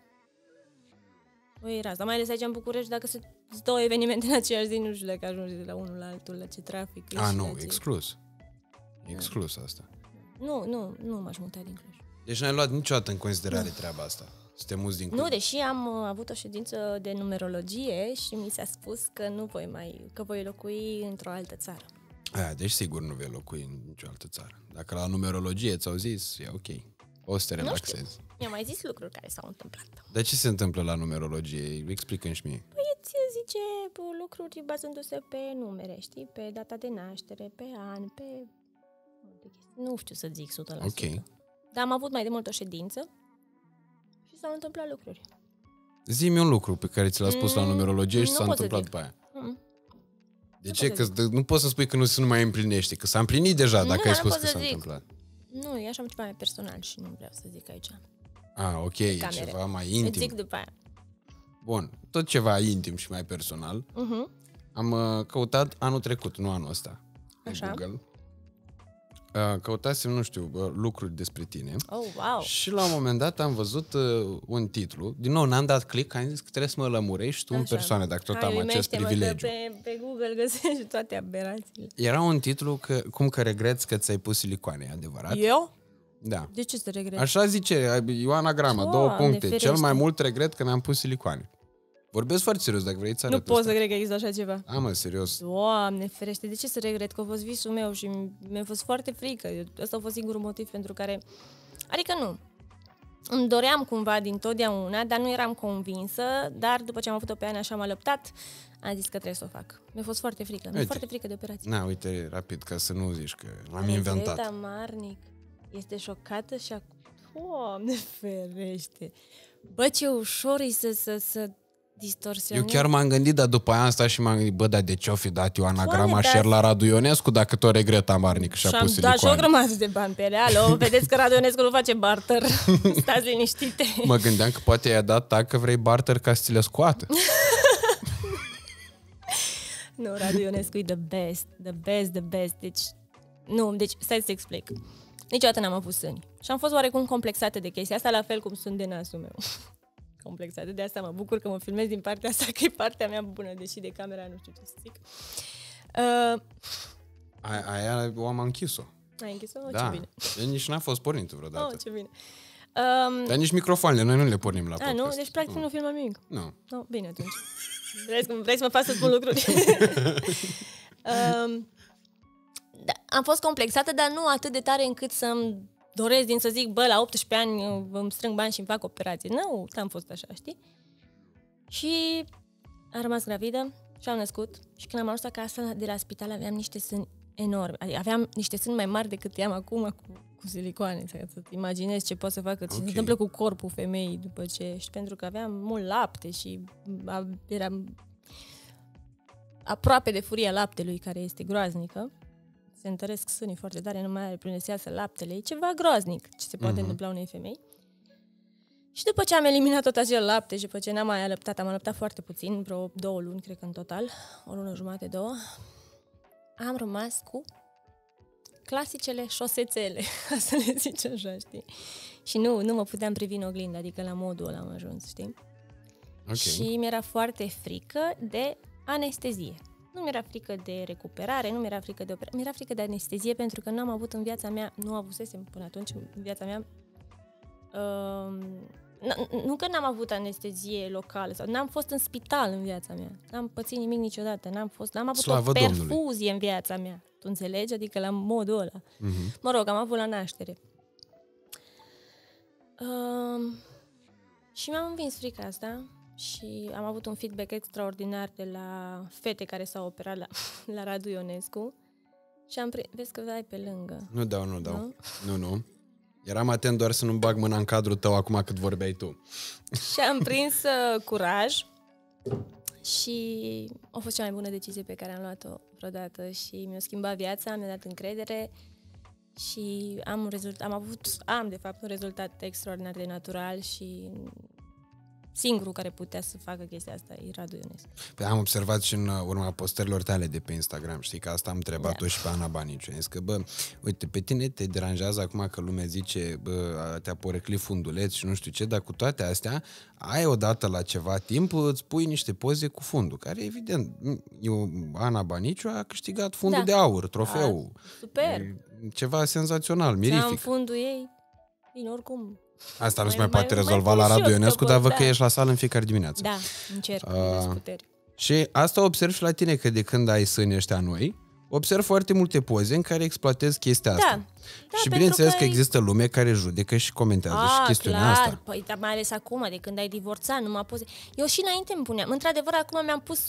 O era asta. Mai ales aici în București, dacă sunt două evenimente în aceeași zi, nu știu dacă ajungi de la unul la altul, la ce trafic. A, și nu, la ce... exclus. Exclus asta. Nu, nu, nu m-aș muta din Cluj. Deci n-ai luat niciodată în considerare treaba asta. Să te muți din Cluj. Nu, deși am uh, avut o ședință de numerologie și mi s-a spus că nu voi mai, că voi locui într-o altă țară. Aia, deci sigur nu vei locui în nicio altă țară. Dacă la numerologie ți-au zis, e ok. O să te relaxezi. Mi-a mai zis lucruri care s-au întâmplat. Dar ce se întâmplă la numerologie? Explică-mi și mie. Păi îți zice bă, lucruri bazându-se pe numere, știi? Pe data de naștere, pe an, pe... Nu știu să zic o sută la sută. Ok. Dar am avut mai de mult o ședință și s-au întâmplat lucruri. Zi-mi un lucru pe care ți l-a spus mm, la numerologie și nu s-a pot întâmplat să după aia. Mm. De Nu ce? pot Că să d- nu poți să spui că nu se nu mai împlinește, că s-a împlinit deja Nu, dacă dar ai nu spus pot că să s-a zic. întâmplat. Nu, e așa ceva mai personal și nu vreau să zic aici. Ah, ok, e camere. ceva mai Îți intim. zic după aia. Bun, tot ceva intim și mai personal. Uh-huh. Am uh, căutat anul trecut, nu anul ăsta, pe Așa. Google. Uh, căutasem, nu știu, uh, lucruri despre tine. Oh, wow. Și la un moment dat am văzut uh, un titlu. Din nou, n-am dat click, am zis că trebuie să mă lămurești tu în Așa. persoană, dacă tot Hai, am acest uimește-mă privilegiu. că Pe, pe Google găsești toate aberațiile. Era un titlu că, cum că regreți că ți-ai pus silicoane, e adevărat? Eu? Da. De ce să regret? Așa zice Ioana Grama, Doamne, două puncte. ferește. Cel mai mult regret că mi-am pus silicoane. Vorbesc foarte serios, dacă vrei să Nu arăt pot ăsta. să cred că există așa ceva. A, mă, serios. Doamne ferește, de ce să regret? Că a fost visul meu și mi-a fost foarte frică. Ăsta a fost singurul motiv pentru care... Adică nu. Îmi doream cumva din totdeauna, dar nu eram convinsă, dar după ce am avut-o pe Ana și am alăptat, am zis că trebuie să o fac. Mi-a fost foarte frică. Mi-a Uite. foarte frică de operație. Na, uite, rapid, ca să nu zici că l-am inventat. Regreta Marnic este șocată și acum... Doamne ferește! Bă, ce ușor e să, să, să distorsionezi. Eu chiar m-am gândit, dar după aia am stat și m-am gândit, bă, dar de ce o fi dat Ioana Doamne, Grama dar- share la Radu Ionescu dacă tot regreta Marnic și-a Și-am pus dat și o silicoane? grămadă de bani pe ele. Alo, vedeți că Radu Ionescu nu face barter. Stați liniștite. Mă gândeam că poate i-a dat dacă vrei barter ca să ți le scoată. Nu, Radu Ionescu e the best, the best, the best. Deci, nu, deci, stai să explic. Niciodată n-am avut sâni. Și am fost oarecum complexată de chestia asta, la fel cum sunt de nasul meu. Complexată, de asta mă bucur că mă filmez din partea asta, că e partea mea bună, deși de camera nu știu ce să zic. Uh, Aia, aia o am închis-o. ai închis-o? Oh, Da, ce bine. e nici n-a fost pornită vreodată. Oh, ce bine. Um, Dar nici microfoanele, noi nu le pornim la a, podcast. nu? Deci, practic, nu filmăm nimic. Nu. No, bine atunci. Vrei, să- vrei să mă faci să spun lucruri? um, da, am fost complexată, dar nu atât de tare încât să-mi doresc din să zic, bă, la optsprezece ani eu îmi strâng bani și îmi fac operație. Nu, n-am fost așa, știi? Și am rămas gravidă și am născut. Și când am ajuns acasă de la spital aveam niște sâni enorme. Adică aveam niște sâni mai mari decât i-am acum cu, cu silicoane. Să-ți imaginezi ce poate să facă, ce Ok. se întâmplă cu corpul femeii după ce... Și pentru că aveam mult lapte și a, eram aproape de furia laptelui, care este groaznică. Se întăresc sânii foarte tare, nu mai are până să iasă laptele. E ceva groaznic ce se poate Mhm. întâmpla unei femei. Și după ce am eliminat tot acel lapte și după ce n-am mai alăptat, am alăptat foarte puțin, vreo două luni, cred că în total, o lună jumate, două, am rămas cu clasicele șosețele, ca să le zici așa, știi? Și nu, nu mă puteam privi în oglindă, adică la modul ăla am ajuns, știi? Ok. Și mi-era foarte frică de anestezie. Nu mi-era frică de recuperare, nu mi-era frică de operare, mi-era frică de anestezie pentru că n-am avut în viața mea, nu avusesem până atunci în viața mea, uh, n- nu că n-am avut anestezie locală, sau n-am fost în spital în viața mea, n-am pățit nimic niciodată, n-am, fost, n-am avut Slavă o Domnului. perfuzie în viața mea, tu înțelegi? Adică la modul ăla. Mhm. Mă rog, am avut la naștere. Uh, și mi-am învins frica asta și am avut un feedback extraordinar de la fete care s-au operat la, la Radu Ionescu Și am prins... Vezi că ai pe lângă. Nu dau, nu dau. Nu? Nu, nu. Eram atent doar să nu bag mâna în cadrul tău acum cât vorbeai tu. Și am prins uh, curaj și a fost cea mai bună decizie pe care am luat-o vreodată și mi-a schimbat viața, mi-a dat încredere și am un rezultat, am avut, am de fapt un rezultat extraordinar de natural și singurul care putea să facă chestia asta e Radu Ionescu. Păi am observat și în urma postărilor tale de pe Instagram, știi că asta am întrebat-o da. și pe Ana Baniciu. Am zis că, bă, uite, pe tine te deranjează acum că lumea zice, bă, te-a poreclit funduleț și nu știu ce, dar cu toate astea, ai odată la ceva timp, îți pui niște poze cu fundul, care evident, eu, Ana Baniciu a câștigat fundul da. de aur, trofeu. A, super! Ceva senzațional, mirific. Am fundul ei, bine, oricum... Asta nu se mai, mai poate rezolva la Radu Ionescu, dar văd da. că ești la sală în fiecare dimineață. Da, încerc, uh, Și asta observ și la tine, că de când ai sânii ăștia noi, observ foarte multe poze în care exploatezi chestia da. asta. Da, și bineînțeles că, că există lume care judecă și comentează A, și chestiunea clar. asta. Păi, dar mai ales acum, de când ai divorțat, numai poze. Eu și înainte îmi puneam. Într-adevăr, acum mi-am pus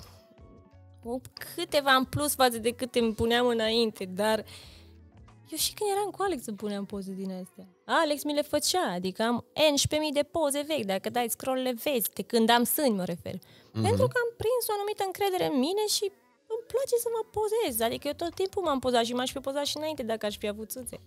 câteva în plus față de câte îmi puneam înainte, dar... Eu și când eram cu Alex îmi puneam poze din astea. Alex mi le făcea, adică am unsprezece mii de poze vechi, dacă dai scroll le vezi, de când am sâni mă refer. Mm-hmm. Pentru că am prins o anumită încredere în mine și îmi place să mă pozez. Adică eu tot timpul m-am pozat și m-aș fi pozat și înainte dacă aș fi avut țâțe.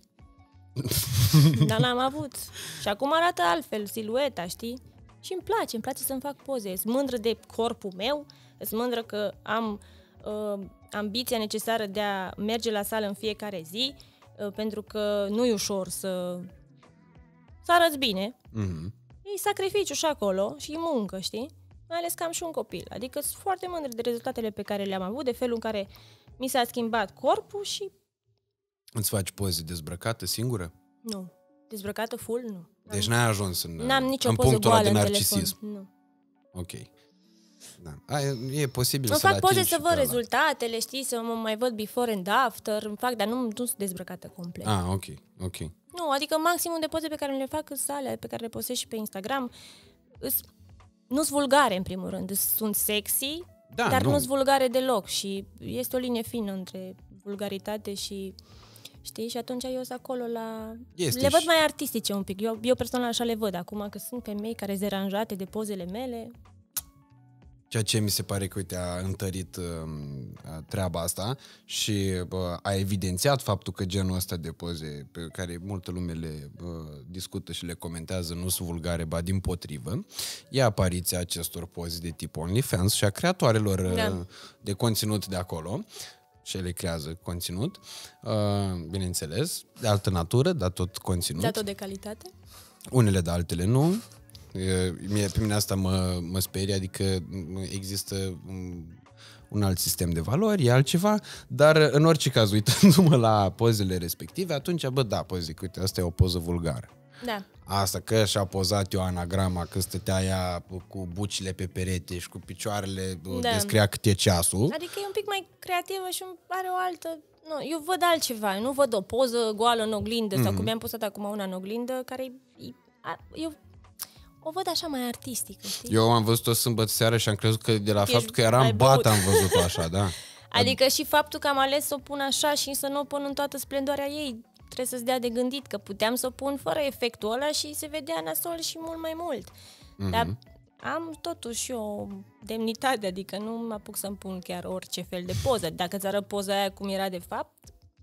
Dar n-am avut. Și acum arată altfel, silueta, știi? Și îmi place, îmi place să-mi fac poze. Sunt mândră de corpul meu, sunt mândră că am uh, ambiția necesară de a merge la sală în fiecare zi, pentru că nu e ușor să, să arăți bine. Mm-hmm. E sacrificiu și acolo și muncă, știi? Mai ales că am și un copil. Adică sunt foarte mândră de rezultatele pe care le-am avut, de felul în care mi s-a schimbat corpul și... Îți faci poze dezbrăcată singură? Nu. Dezbrăcată full, nu. Deci n-ai ajuns în, N-am nicio în poză punctul ăla de în narcisism. telefon. Nu. Ok. Da. A, e posibil îmi să-l fac poze să văd ăla. rezultatele, știi, să mă mai văd before and after, îmi fac, dar nu, nu sunt dezbrăcată complet. Ah, ok, ok. Nu, adică maximum de poze pe care le fac sunt alea pe care le postez și pe Instagram. Nu sunt vulgare, în primul rând, sunt sexy, da, dar nu sunt vulgare deloc și este o linie fină între vulgaritate și... Știi? Și atunci eu sunt acolo la... Este le văd și... mai artistice un pic. Eu, eu personal așa le văd acum, că sunt femei care sunt deranjate de pozele mele. Ceea ce mi se pare că, uite, a întărit uh, treaba asta și uh, a evidențiat faptul că genul ăsta de poze pe care multă lume le uh, discută și le comentează nu sunt vulgare, ba dimpotrivă, e apariția acestor poze de tip OnlyFans și a creatoarelor uh, da. de conținut de acolo. Și ele creează conținut, uh, bineînțeles, de altă natură, dar tot conținut. Dar tot de calitate? Unele, de altele nu. Mie, pe mine asta mă, mă sperie, adică există un, un alt sistem de valori, e altceva, dar în orice caz, uitându-mă la pozele respective, atunci, bă, da, păi zic, uite, asta e o poză vulgară. Da. Asta că și-a pozat eu anagrama, că stătea ea cu bucile pe perete și cu picioarele, da. descria cât e ceasul. Adică e un pic mai creativă și are o altă... Nu, eu văd altceva, eu nu văd o poză goală în oglindă, mm-hmm. sau cum mi-am postat acum una în oglindă, care e... Eu o văd așa mai artistică, știi? Eu am văzut-o sâmbătă seară și am crezut că de la Ești faptul că eram bat am văzut-o așa, da. Adică și faptul că am ales să o pun așa și să nu o pun în toată splendoarea ei, trebuie să-ți dea de gândit, că puteam să o pun fără efectul ăla și se vedea nasol și mult mai mult. Mm-hmm. Dar am totuși o demnitate, adică nu mă apuc să-mi pun chiar orice fel de poză. Dacă îți arăt poza aia cum era de fapt...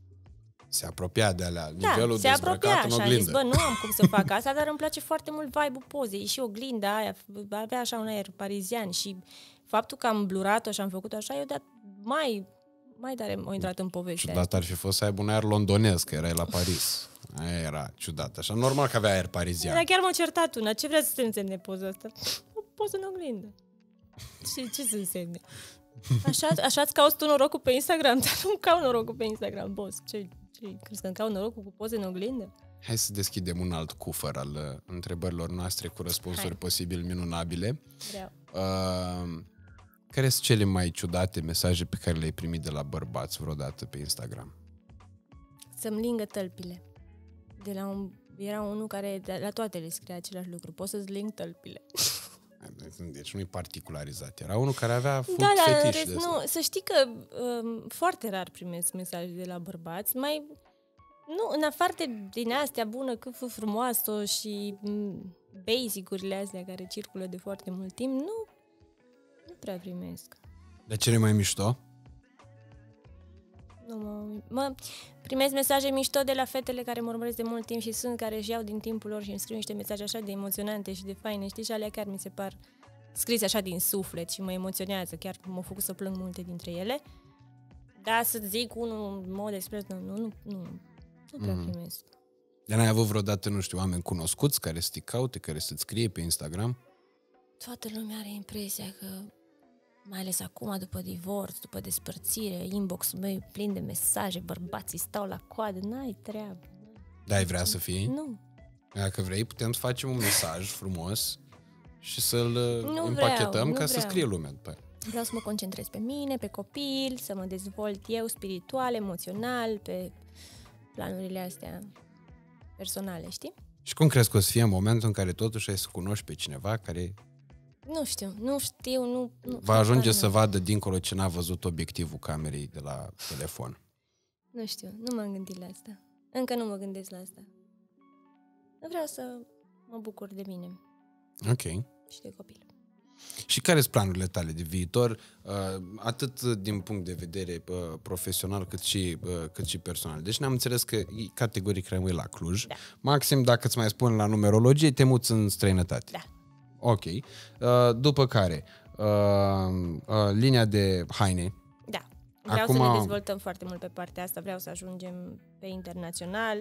Se apropia de alea, da, nivelul se dezbrăcat în oglindă. Zis, bă, nu am cum să fac asta, dar îmi place foarte mult vibe-ul pozei. Și oglinda aia avea așa un aer parizian și faptul că am blurat-o și am făcut așa, eu dat mai... mai tare m-a intrat în povestea. Ciudat ar fi fost să aibă un aer londonez, că erai la Paris. Aia era ciudat, așa. Normal că avea aer parizian. Dar chiar m-a certat una. Ce vrea să se însemne poza asta? O poză în oglindă. Ce, ce să însemne? Așa, așa-ți cauți tu norocul pe Instagram? Dar nu-mi cau norocul pe Instagram, boss. Ce, ce, crezi că-mi cau norocul cu poze în oglindă? Hai să deschidem un alt cufăr al uh, întrebărilor noastre cu răspunsuri Hai. posibil minunabile. Vreau. Uh, Care sunt cele mai ciudate mesaje pe care le-ai primit de la bărbați vreodată pe Instagram? Să-mi lingă tălpile. De la un, era unul care de la toate le scria același lucru. Poți să-ți ling tălpile. Deci nu e particularizat. Era unul care avea food da, da, fetiș. rest, nu, să știi că um, foarte rar primesc mesaje de la bărbați. Mai, nu, în afară din astea bună, cât fă frumoasă și m, basic-urile astea care circulă de foarte mult timp, nu, nu prea primesc. Dar cele mai mișto? Nu, mă, mă, primesc mesaje mișto de la fetele care mă urmăresc de mult timp și sunt care își iau din timpul lor și îmi scriu niște mesaje așa de emoționante și de faine, știi, și alea chiar mi se par scrise așa din suflet și mă emoționează, chiar m-au făcut să plâng multe dintre ele. Dar să zic unul în mod expres, nu, nu, nu, nu, nu prea mm. primesc. Dar n-ai avut vreodată, nu știu, oameni cunoscuți care să te caute, care să-ți scrie pe Instagram? Toată lumea are impresia că, mai ales acum, după divorț, după despărțire, inbox-ul meu e plin de mesaje, bărbații stau la coadă, n-ai treabă. Da, ai vrea să fii? Nu. Dacă vrei, putem să facem un mesaj frumos și să-l nu împachetăm vreau, ca vreau. să scrie lumea după aia. Vreau să mă concentrez pe mine, pe copil, să mă dezvolt eu spiritual, emoțional, pe planurile astea personale, știi? Și cum crezi că o să fie în momentul în care totuși ai să cunoști pe cineva care... Nu știu, nu știu, nu... nu va ajunge să vadă dincolo ce n-a văzut obiectivul camerei de la telefon. Nu știu, nu m-am gândit la asta. Încă nu mă gândesc la asta. Vreau să mă bucur de mine. Ok. Și de copil. Și care sunt planurile tale de viitor, atât din punct de vedere profesional cât și, cât și personal? Deci ne-am înțeles că categoric rămâi la Cluj. Da. Maxim, dacă îți mai spun la numerologie, te muți în străinătate. Da. Ok. După care, linia de haine. Da. Vreau Acum... să ne dezvoltăm foarte mult pe partea asta. Vreau să ajungem pe internațional.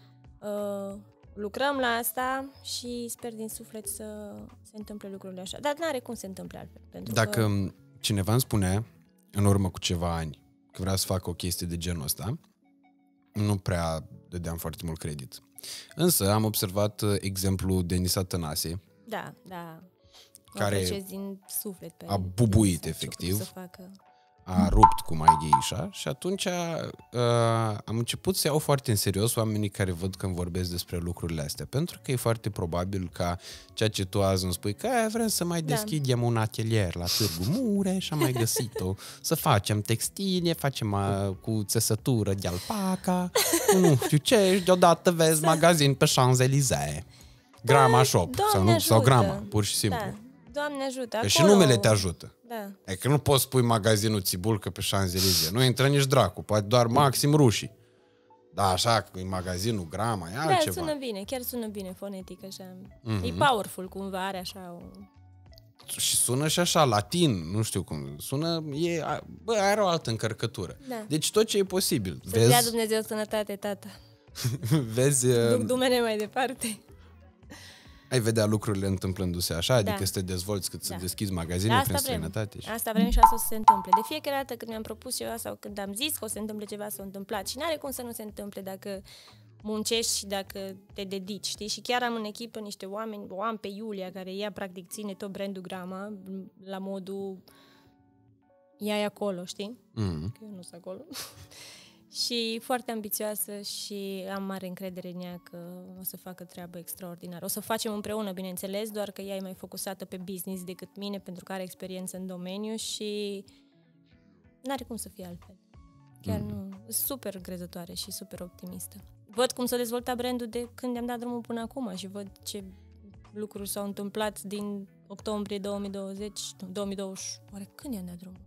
Lucrăm la asta și sper din suflet să se întâmple lucrurile așa. Dar n-are cum se întâmple altfel. Pentru Dacă că... cineva îmi spunea, în urmă cu ceva ani, că vrea să facă o chestie de genul ăsta, nu prea dădeam foarte mult credit. Însă am observat exemplul Denisa Tănase, Da, da. care din suflet pe a bubuit efectiv, să facă. a rupt cu Mai Gheisha și atunci uh, am început să iau foarte în serios oamenii care văd când vorbesc despre lucrurile astea, pentru că e foarte probabil ca ceea ce tu azi îmi spui, că vrem să mai Da. deschidem un atelier la Târgu Mureș, am mai găsit-o, să facem textile, facem uh, cu țesătură de alpaca, nu știu ce, și deodată vezi magazin pe Champs-Élysées. Grama Shop, sau, nu, sau Grama, pur și simplu. Da. Doamne ajută. Că Acolo... și numele te ajută. Da. E că nu poți spui magazinul Țibulcă pe Champs-Élysées. Nu intră nici dracu, poate doar maxim rușii. Da, așa, că e magazinul Grama, e Da, altceva. sună bine, chiar sună bine fonetic, așa. Mm-hmm. E powerful cumva, are așa o... Și sună și așa, latin, nu știu cum. Sună, e, bă, are o altă încărcătură. Da. Deci tot ce e posibil. Să-ți dea Dumnezeu sănătate, tata. Vezi... Duc dumene mai departe. Ai vedea lucrurile întâmplându-se așa, adică Da. să te dezvolți cât să Da. deschizi Da, magazine asta prin vrem. străinătate. Și... Asta vrem și asta o să se întâmple. De fiecare dată când mi-am propus ceva sau când am zis că o să se întâmple ceva, s-a întâmplat. Și n-are cum să nu se întâmple dacă muncești și dacă te dedici, știi? Și chiar am în echipă niște oameni, o am pe Iulia, care ea practic ține tot brandul Grama, la modul ea e acolo, știi? Mm. Că eu nu sunt acolo. Și foarte ambițioasă și am mare încredere în ea că o să facă treabă extraordinară. O să facem împreună, bineînțeles, doar că ea e mai focusată pe business decât mine, pentru că are experiență în domeniu și n-are cum să fie altfel. Chiar mm. nu. Sunt super încrezătoare și super optimistă. Văd cum s-a dezvoltat brandul de când i-am dat drumul până acum și văd ce lucruri s-au întâmplat din octombrie două mii douăzeci, două mii douăzeci. Oare când i-am dat drumul?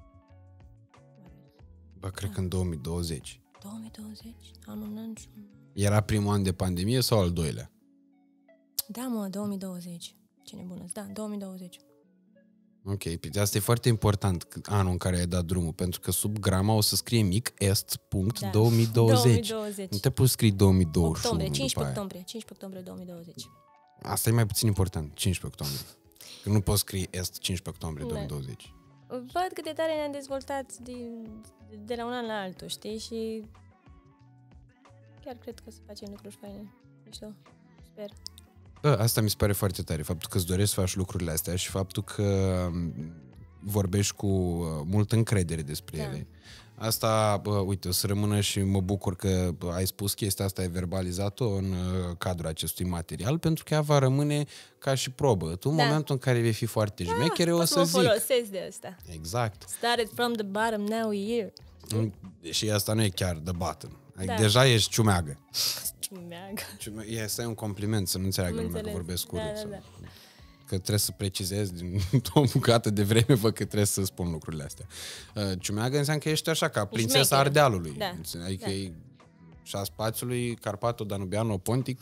Bă, cred că în două mii douăzeci. două mii douăzeci? Am un an și... Era primul an de pandemie sau al doilea? Da, mă, două mii douăzeci. Ce nebună, da, două mii douăzeci. Ok, pe asta e foarte important, anul în care ai dat drumul, pentru că sub Grama o să scrie mic est punct Da. două mii douăzeci. două mii douăzeci. Nu te poți scrie două mii douăzeci și unu Octombrie, cincisprezece după aia. octombrie, cincisprezece octombrie două mii douăzeci. Asta e mai puțin important, cincisprezece octombrie. Că nu poți scrie est cincisprezece octombrie Da. două mii douăzeci. Văd cât de tare ne-am dezvoltat din, de la un an la altul, știi? Și chiar cred că o să facem lucruri faine. Mișto. Sper. Bă, asta mi se pare foarte tare, faptul că îți dorești să faci lucrurile astea și faptul că vorbești cu multă încredere despre Da. ele. Asta, bă, uite, o să rămână și mă bucur că bă, ai spus chestia asta, ai verbalizat-o în uh, cadrul acestui material, pentru că ea va rămâne ca și probă. Tu, în da. momentul în care vei fi foarte da, șmechere, o să mă zic. folosesc de asta. Exact. Started from the bottom, now we're here. Și asta nu e chiar the bottom. Da. Deja ești ciumeagă. Ciumeagă. Ciume- e, să e un compliment, să nu înțeleagă lumea că vorbesc urât. Da, da, da. Că trebuie să precizez din o bucată de vreme, văd că trebuie să spun lucrurile astea. Ciumeagă înseamnă că ești așa, ca prințesa Șmecher. Ardealului. Da. Adică da. e și a spațiului Carpato-Danubiano-Pontic,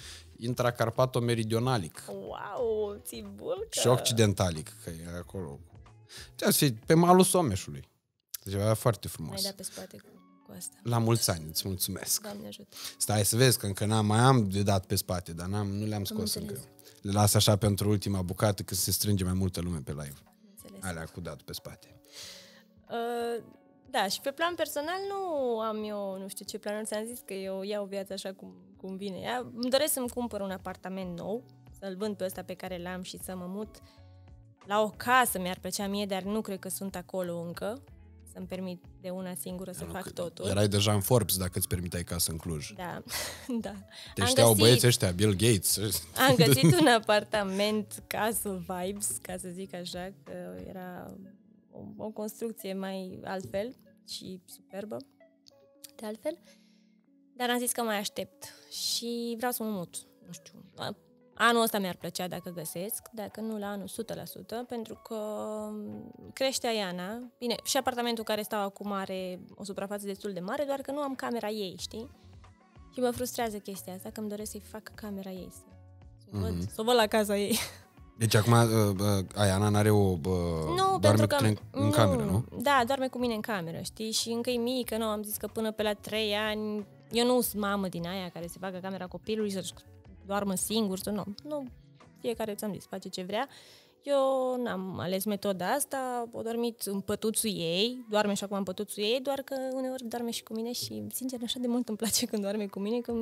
intracarpato-meridionalic. Wow, țibulcă! Și occidentalic, că e acolo. Trebuie să fii pe malul Someșului. Ceva foarte frumos. Mai da pe spate cu, cu asta. La mulți ani, îți mulțumesc. Doamne ajută. Stai să vezi că încă n-am, mai am de dat pe spate, dar n-am, nu le-am scos încă. Le las așa pentru ultima bucată, că se strânge mai multă lume pe live. Înțeles. Alea cu dat pe spate. Uh, da, și pe plan personal nu am eu, nu știu ce planuri, ți-am zis că eu iau viața așa cum, cum vine. Ea, îmi doresc să-mi cumpăr un apartament nou, să-l vând pe ăsta pe care l-am și să mă mut la o casă, mi-ar plăcea mie, dar nu cred că sunt acolo încă. Să-mi permit de una singură să nu, fac totul. Erai deja în Forbes dacă îți permiteai casă în Cluj. Da, da. Te știau găsit, băieți ăștia, Bill Gates. Am găsit un apartament, castle vibes, ca să zic așa, că era o, o construcție mai altfel și superbă, de altfel. Dar am zis că mai aștept și vreau să mă mut. Nu știu, anul ăsta mi-ar plăcea dacă găsesc, dacă nu la anul o sută la sută, pentru că crește Aiana. Bine, și apartamentul care stau acum are o suprafață destul de mare, doar că nu am camera ei, știi? Și mă frustrează chestia asta, că îmi doresc să-i fac camera ei, să, să, mm-hmm. văd, să o văd la casa ei. Deci acum uh, uh, Aiana n-are o... Uh, nu, doarme pentru că... în, în nu, cameră, nu? Da, doarme cu mine în cameră, știi? Și încă e mică, nu, am zis că până pe la trei ani... Eu nu sunt mamă din aia care se facă camera copilului să doarmă singur, să nu. Nu, fiecare, ți-am zis, face ce vrea. Eu n-am ales metoda asta, o dormit în pătuțul ei, doarme și acum în pătuțul ei, doar că uneori doarme și cu mine și, sincer, așa de mult îmi place când doarme cu mine, că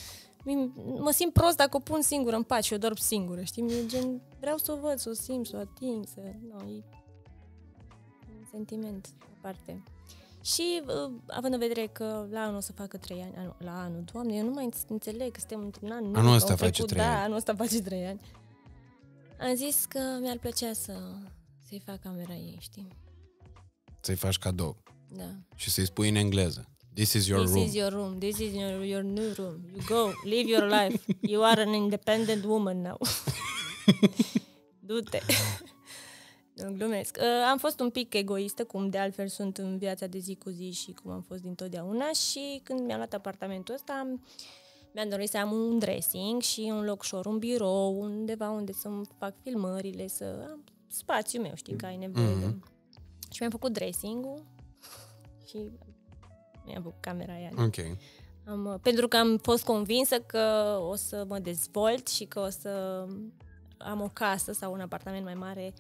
mă simt prost dacă o pun singură în pat și eu dorm singură, știi? E gen, vreau să o văd, să o simt, să o ating, să... No, e un sentiment aparte. Și uh, având în vedere că la anul o să facă trei ani, anul, la anul, Doamne, eu nu mai înțeleg că suntem într-un an nou. Anul ăsta face trei ani. Da, anul ăsta face trei ani. Am zis că mi-ar plăcea să, să-i fac camera ei, știi? Să-i faci cadou. Da. Și să-i spui în engleză. This is your This room. This is your room. This is your, your new room. You go, live your life. You are an independent woman now. Du-te. Nu, glumesc. Uh, am fost un pic egoistă, cum de altfel sunt în viața de zi cu zi și cum am fost dintotdeauna, și când mi-am luat apartamentul ăsta mi-am dorit să am un dressing și un loc ușor, un birou, undeva unde să-mi fac filmările, să am spațiul meu, știi, că ai nevoie mm-hmm. de... Și mi-am făcut dressing-ul și mi-am făcut camera aia. Ok. Am, pentru că am fost convinsă că o să mă dezvolt și că o să am o casă sau un apartament mai mare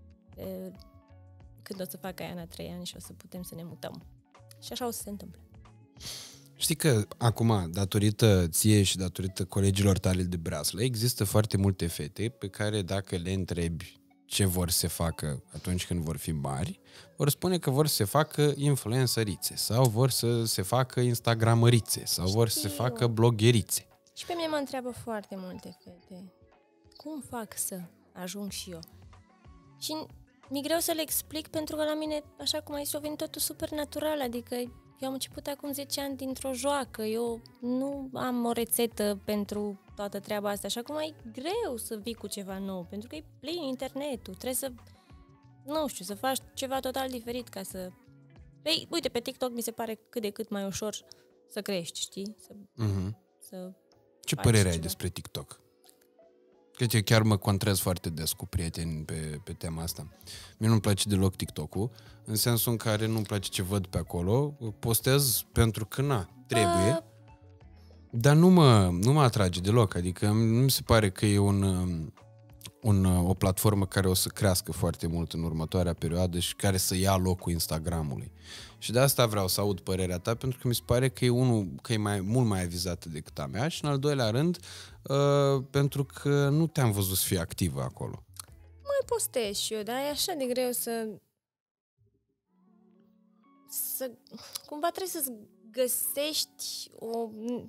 când o să facă Aiana trei ani și o să putem să ne mutăm. Și așa o să se întâmple. Știi că acum, datorită ție și datorită colegilor tale de breaslă, există foarte multe fete pe care dacă le întrebi ce vor să facă atunci când vor fi mari, vor spune că vor să se facă influencerițe sau vor să se facă instagramărițe sau Știu. vor să se facă blogherițe. Și pe mine mă întreabă foarte multe fete, cum fac să ajung și eu? Și mi-e greu să le explic, pentru că la mine, așa cum ai zis, a venit totul super natural, adică eu am început acum zece ani dintr-o joacă, eu nu am o rețetă pentru toată treaba asta, așa cum e greu să vii cu ceva nou, pentru că e plin internetul, trebuie să, nu știu, să faci ceva total diferit ca să... Ei, uite, pe TikTok mi se pare cât de cât mai ușor să crești, știi? Să, mm-hmm. să Ce părere ai despre TikTok? Cred că chiar mă contrez foarte des cu prieteni pe, pe tema asta. Mie nu-mi place deloc TikTok-ul, în sensul în care nu-mi place ce văd pe acolo. Postez pentru că, na, trebuie. A... Dar nu mă, nu mă atrage deloc. Adică nu mi se pare că e un, un, o platformă care o să crească foarte mult în următoarea perioadă și care să ia locul Instagramului. Și de asta vreau să aud părerea ta, pentru că mi se pare că e unul, că e mai, mult mai avizată decât a mea, și în al doilea rând, uh, pentru că nu te-am văzut să fii activă acolo. Mai postez și eu, dar e așa de greu să să, cumva trebuie să găsești o,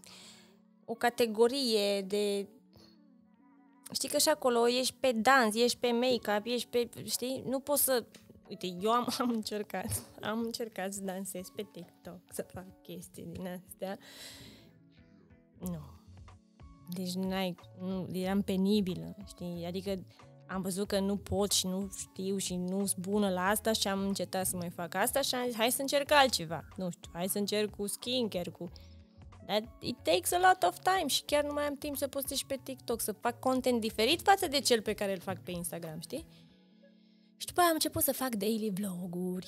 o categorie de... Știi că și acolo ești pe dans, ești pe make-up, ești pe... Știi? Nu poți să... Uite, eu am, am încercat, am încercat să dansez pe TikTok, să fac chestii din astea. Nu. Deci n-ai, nu, eram penibilă, știi? Adică am văzut că nu pot și nu știu și nu sunt bună la asta și am încetat să mai fac asta și am zis, hai să încerc altceva. Nu știu, hai să încerc cu skincare, cu... That it takes a lot of time și chiar nu mai am timp să postez și pe TikTok, să fac content diferit față de cel pe care îl fac pe Instagram, știi? Și după aia am început să fac daily vloguri.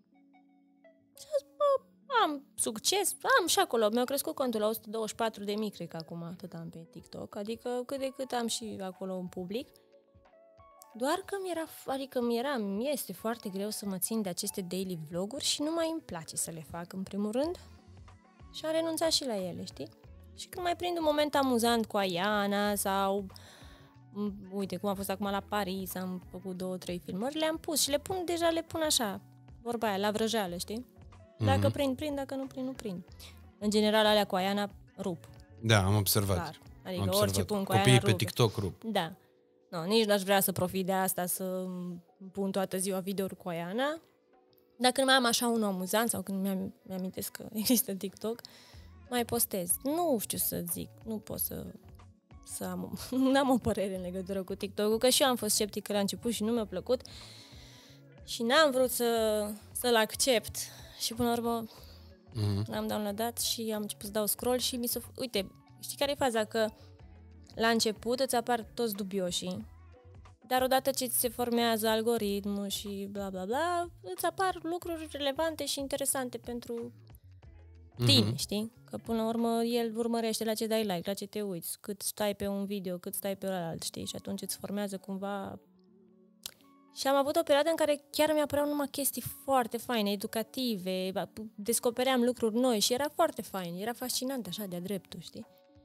Și am zis, bă, am succes, am și acolo. Mi-au crescut contul la o sută douăzeci și patru de mii, cred că acum atât am pe TikTok, adică cât de cât am și acolo în public. Doar că mi-era, adică mi-era, mi este foarte greu să mă țin de aceste daily vloguri și nu mai îmi place să le fac în primul rând. Și am renunțat și la ele, știi? Și când mai prind un moment amuzant cu Aiana sau... Uite, cum a fost acum la Paris, am făcut două, trei filmări, le-am pus și le pun, deja le pun așa, vorba aia, la vrăjeală, știi? Dacă mm-hmm. prind, prind, dacă nu prind, nu prind. În general, alea cu Aiana rup. Da, am observat. Clar. Adică am orice observat. pun cu Copiii Aiana pe rup. TikTok rup. Da. No, nici n-aș vrea să profit de asta, să pun toată ziua videouri cu Aiana. Dacă când mai am așa unul amuzant sau când mi-am, mi-amintesc că există TikTok, mai postez. Nu știu să zic, nu pot să... să am, nu am o părere în legătură cu TikTok-ul, că și eu am fost sceptică la început și nu mi-a plăcut și n-am vrut să, să-l accept și până la urmă mm-hmm. l-am downloadat și am început să dau scroll și mi s-a... Uite, știi care e faza? Că la început îți apar toți dubioșii, dar odată ce ți se formează algoritmul și bla bla bla, îți apar lucruri relevante și interesante pentru tine, mm-hmm. știi? Că până la urmă el urmărește la ce dai like, la ce te uiți, cât stai pe un video, cât stai pe ălalt, știi? Și atunci îți formează cumva... Și am avut o perioadă în care chiar mi-apăreau numai chestii foarte faine, educative, descopeream lucruri noi și era foarte fain, era fascinant așa de-a dreptul, știi?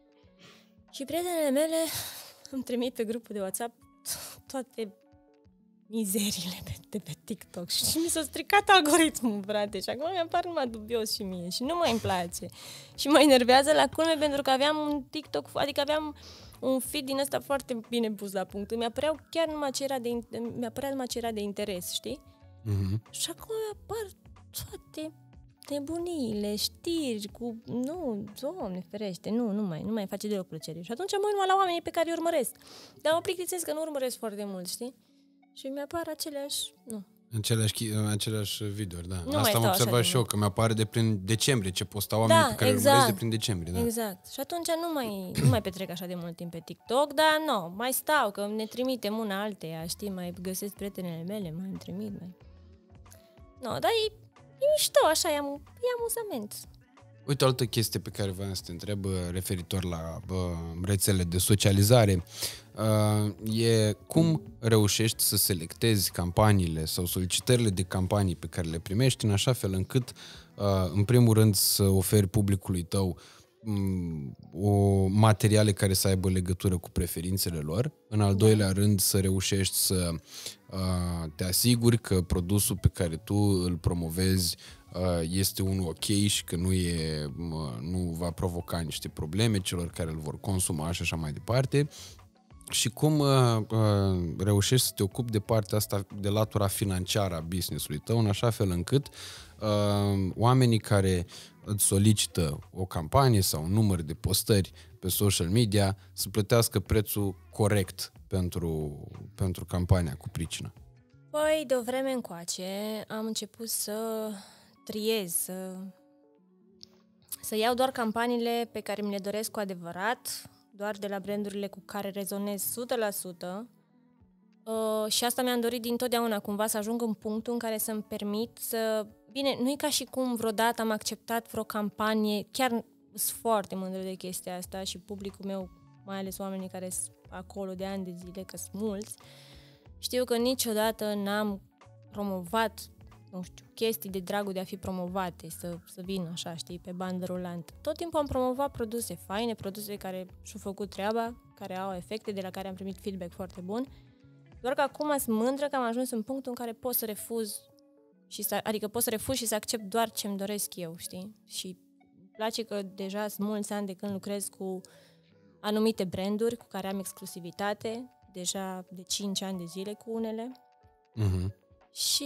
Și prietenele mele îmi trimit pe grupul de WhatsApp toate mizeriile de, de pe TikTok și mi s-a stricat algoritmul, frate, și acum mi-apar numai dubios și mie și nu mai îmi place. Și mă enervează la culme pentru că aveam un TikTok, adică aveam un feed din ăsta foarte bine pus la punct. Mi-apăreau chiar numai ce era de, mi-apărea numai ce era de interes, știi? Mm-hmm. Și acum mi-apar toate nebuniile, știri cu... Nu, Doamne ferește, nu, nu mai, nu mai face deloc plăcere. Și atunci mă uit numai la oamenii pe care îi urmăresc. Dar mă plictisesc că nu urmăresc foarte mult, știi? Și mi-apar aceleași... Nu. Aceleași, aceleași videouri, da. Nu asta am observat și eu, că mi-apare de prin decembrie, ce postau oamenii da, pe care exact, îl urmăresc de prin decembrie. Da. Exact. Și atunci nu mai, nu mai petrec așa de mult timp pe TikTok, dar nu, mai stau, că ne trimitem una alteia, știi? Mai găsesc prietenele mele, mai îmi trimit, mai... Nu, dar e, e mișto, așa, e, am, e amuzament. Uite, o altă chestie pe care vreau să te întreb referitor la bă, rețele de socializare uh, e cum reușești să selectezi campaniile sau solicitările de campanii pe care le primești în așa fel încât, uh, în primul rând, să oferi publicului tău um, o materiale care să aibă legătură cu preferințele lor, în al doilea rând să reușești să uh, te asiguri că produsul pe care tu îl promovezi este unul ok și că nu, e, nu va provoca niște probleme celor care îl vor consuma și așa mai departe. Și cum uh, uh, reușești să te ocupi de partea asta, de latura financiară a business-ului tău, în așa fel încât uh, oamenii care îți solicită o campanie sau un număr de postări pe social media să plătească prețul corect pentru, pentru campania cu pricina. Păi, de o vreme încoace am început să triez, să, să iau doar campaniile pe care mi le doresc cu adevărat, doar de la brandurile cu care rezonez o sută la sută uh, și asta mi-am dorit dintotdeauna, cumva să ajung în punctul în care să-mi permit să... Bine, nu e ca și cum vreodată am acceptat vreo campanie, chiar sunt foarte mândră de chestia asta și publicul meu, mai ales oamenii care sunt acolo de ani de zile, că sunt mulți, știu că niciodată n-am promovat, nu știu, chestii de dragul de a fi promovate, să, să vină așa, știi, pe bandă rulantă. Tot timpul am promovat produse faine, produse care și-au făcut treaba, care au efecte, de la care am primit feedback foarte bun. Doar că acum sunt mândră că am ajuns în punctul în care pot să refuz Și să, adică pot să refuz și să accept doar ce-mi doresc eu, știi? Și îmi place că deja sunt mulți ani de când lucrez cu anumite branduri cu care am exclusivitate, deja de cinci ani de zile cu unele. Uh-huh. Și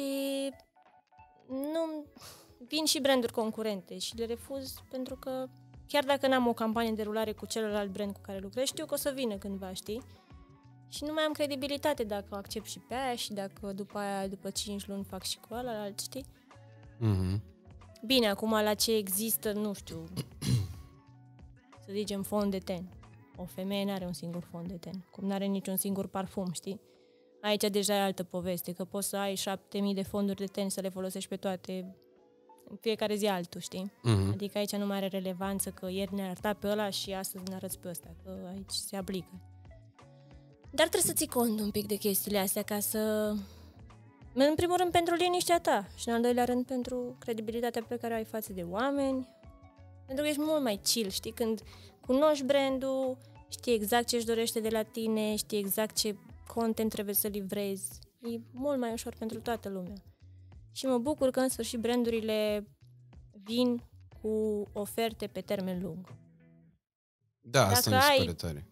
nu vin și branduri concurente și le refuz pentru că chiar dacă n-am o campanie de rulare cu celălalt brand cu care lucrez, știu că o să vină cândva, știi? Și nu mai am credibilitate dacă o accept și pe aia și dacă după aia, după cinci luni fac și cu ălalt, știi? Uh-huh. Bine, acum la ce există, nu știu, să zicem fond de ten. O femeie n-are un singur fond de ten, cum n-are niciun singur parfum, știi? Aici deja e altă poveste, că poți să ai șapte mii de fonduri de ten să le folosești pe toate, în fiecare zi altul, știi? Uh-huh. Adică aici nu mai are relevanță că ieri ne-a arătat pe ăla și astăzi ne arăți pe ăsta, că aici se aplică. Dar trebuie să ții cont un pic de chestiile astea ca să... În primul rând pentru liniștea ta și în al doilea rând pentru credibilitatea pe care o ai față de oameni. Pentru că ești mult mai chill, știi? Când cunoști brandul, știi exact ce își dorește de la tine, știi exact ce content trebuie să livrezi. E mult mai ușor pentru toată lumea. Și mă bucur că în sfârșit brandurile vin cu oferte pe termen lung. Da, Dacă asta mi se ai pare tare.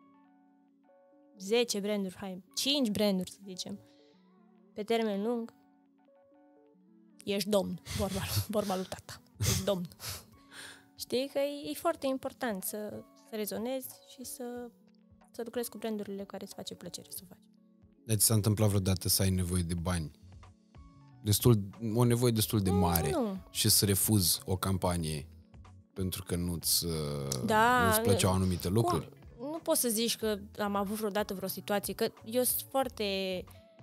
zece branduri, hai, cinci branduri să zicem, pe termen lung, ești domn, vorba, vorba lui tata, ești domn. Știi că e, e foarte important să, să rezonezi și să, să lucrezi cu brandurile care îți face plăcere să o faci. Deci s-a întâmplat vreodată să ai nevoie de bani? Destul, o nevoie destul de mare nu. și să refuzi o campanie pentru că nu-ți, Da, nu-ți plăceau anumite lucruri? Cum? Nu poți să zici că am avut vreodată vreo situație, că eu sunt foarte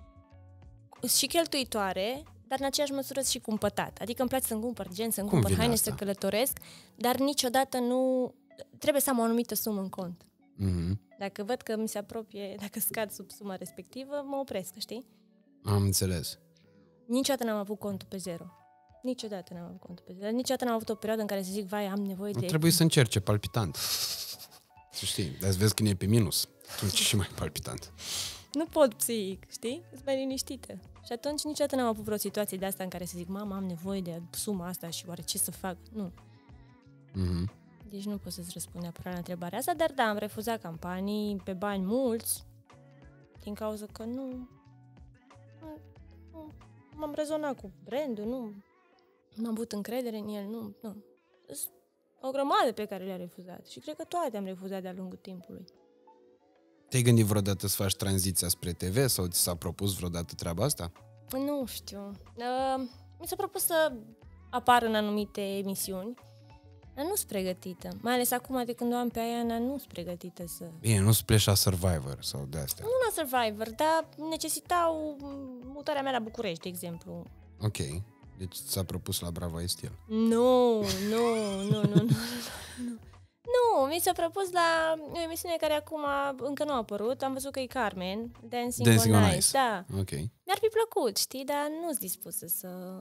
și cheltuitoare, dar în aceeași măsură și cumpătat. Adică îmi place să-mi cumpăr gen, să-mi Cum cumpăr vine haine, asta? să călătoresc, dar niciodată nu... Trebuie să am o anumită sumă în cont. Mm-hmm. Dacă văd că mi se apropie, dacă scad sub suma respectivă, mă opresc, știi? Am înțeles. Niciodată n-am avut contul pe zero. Niciodată n-am avut contul pe zero. Niciodată n-am avut o perioadă în care să zic, vai, am nevoie de... Trebuie să încerce palpitant. Să știi, dar vezi când e pe minus, atunci e și mai palpitant. Nu pot psihic, știi? Sunt mai liniștită. Și atunci niciodată n-am avut vreo situație de asta în care să zic, mama, am nevoie de suma asta și oare ce să fac? Nu. Mm-hmm. Deci nu pot să-ți răspund neapărat la întrebarea asta, dar da, am refuzat campanii pe bani mulți din cauza că nu, nu, nu m-am rezonat cu brandul, nu am avut încredere în el, nu, nu. Sunt o grămadă pe care le-am refuzat și cred că toate am refuzat de-a lungul timpului. Te-ai gândit vreodată să faci tranziția spre T V sau ți s-a propus vreodată treaba asta? Nu știu. Uh, mi s-a propus să apar în anumite emisiuni, dar nu sunt pregătită. Mai ales acum de când o am pe Aiana, nu sunt pregătită să... Bine, nu Splasha Survivor sau de astea. Nu la Survivor, dar necesitau mutarea mea la București, de exemplu. Ok. Deci ți-a propus la Bravo ai Stil. Nu, nu, nu, nu, nu, nu. Nu, mi s-a propus la o emisiune care acum încă nu a apărut. Am văzut că e Carmen, Dancing, Dancing on, on Ice. Ice. Da. Ok. Mi-ar fi plăcut, știi, dar nu sunt dispusă să...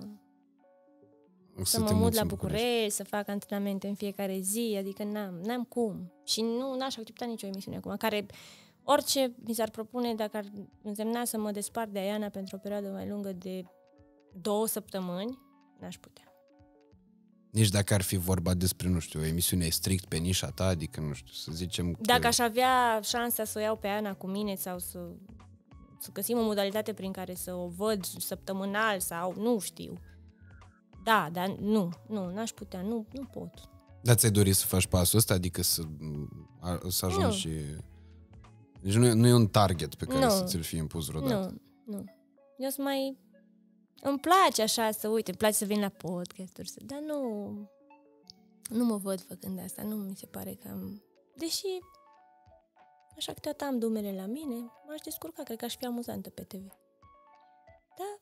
O Să te mă mut muți la în București, să fac antrenamente în fiecare zi, adică n-am, n-am cum. Și nu n-aș accepta nicio emisiune acum, care orice mi s-ar propune, dacă ar însemna să mă despart de Aiana pentru o perioadă mai lungă de două săptămâni, n-aș putea. Nici dacă ar fi vorba despre, nu știu, o emisiune strict pe nișa ta, adică, nu știu, să zicem că... Dacă aș avea șansa să o iau pe Ana cu mine sau să, să găsim o modalitate prin care să o văd săptămânal sau nu știu. Da, dar nu, nu, n-aș putea, nu, nu pot. Dar ți-ai dorit să faci pasul ăsta? Adică să, să ajungi Nu. și... Deci nu e, nu e un target pe care Nu. să ți-l fie impus vreodată. Nu, nu. Eu sunt mai... Îmi place așa să, uite, îmi place să vin la podcasturi, să... dar nu... Nu mă văd făcând asta, nu mi se pare că am... Deși, așa că tot am dumele la mine, m-aș descurca, cred că aș fi amuzantă pe T V. Da?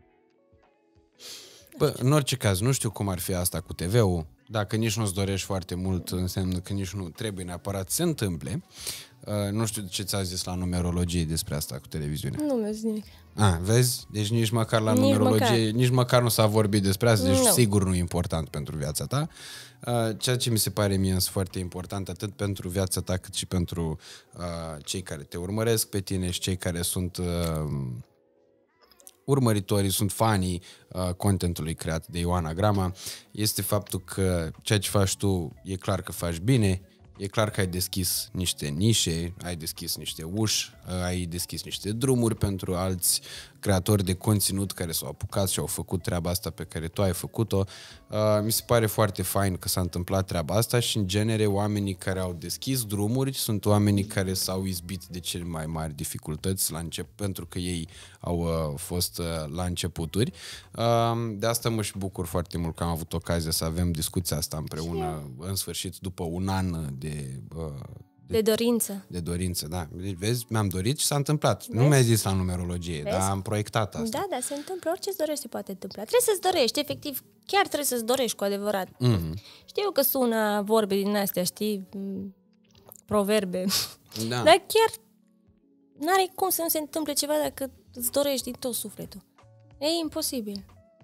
Bă, în orice caz, nu știu cum ar fi asta cu T V-ul. Dacă nici nu-ți dorești foarte mult, înseamnă că nici nu trebuie neapărat să se întâmple. Uh, nu știu ce ți-a zis la numerologie despre asta cu televiziunea. Nu mi-a zis nimic. Ah, vezi? Deci nici măcar la Nici numerologie, măcar. nici măcar nu s-a vorbit despre asta, deci Nu. sigur nu e important pentru viața ta. Uh, ceea ce mi se pare mie însă foarte important, atât pentru viața ta, cât și pentru uh, cei care te urmăresc pe tine și cei care sunt uh, urmăritorii, sunt fanii uh, contentului creat de Ioana Grama, este faptul că ceea ce faci tu e clar că faci bine, e clar că ai deschis niște nișe, ai deschis niște uși, ai deschis niște drumuri pentru alți creatori de conținut care s-au apucat și au făcut treaba asta pe care tu ai făcut-o. Mi se pare foarte fain că s-a întâmplat treaba asta și, în genere, oamenii care au deschis drumuri sunt oamenii care s-au izbit de cele mai mari dificultăți la încep, pentru că ei au uh, fost uh, la începuturi. Uh, de asta mă și bucur foarte mult că am avut ocazia să avem discuția asta împreună, în sfârșit, după un an de... Uh, De, de dorință. De dorință, da. Vezi, mi-am dorit și s-a întâmplat. Vezi? Nu mi-ai zis la numerologie, Vezi? Dar am proiectat asta. Da, da, se întâmplă. Orice îți dorești se poate întâmpla. Trebuie să-ți dorești, efectiv. Chiar trebuie să-ți dorești cu adevărat. Mm-hmm. Știu că sună vorbe din astea, știi? Proverbe. Da. Dar chiar n-are cum să nu se întâmple ceva dacă îți dorești din tot sufletul. E imposibil.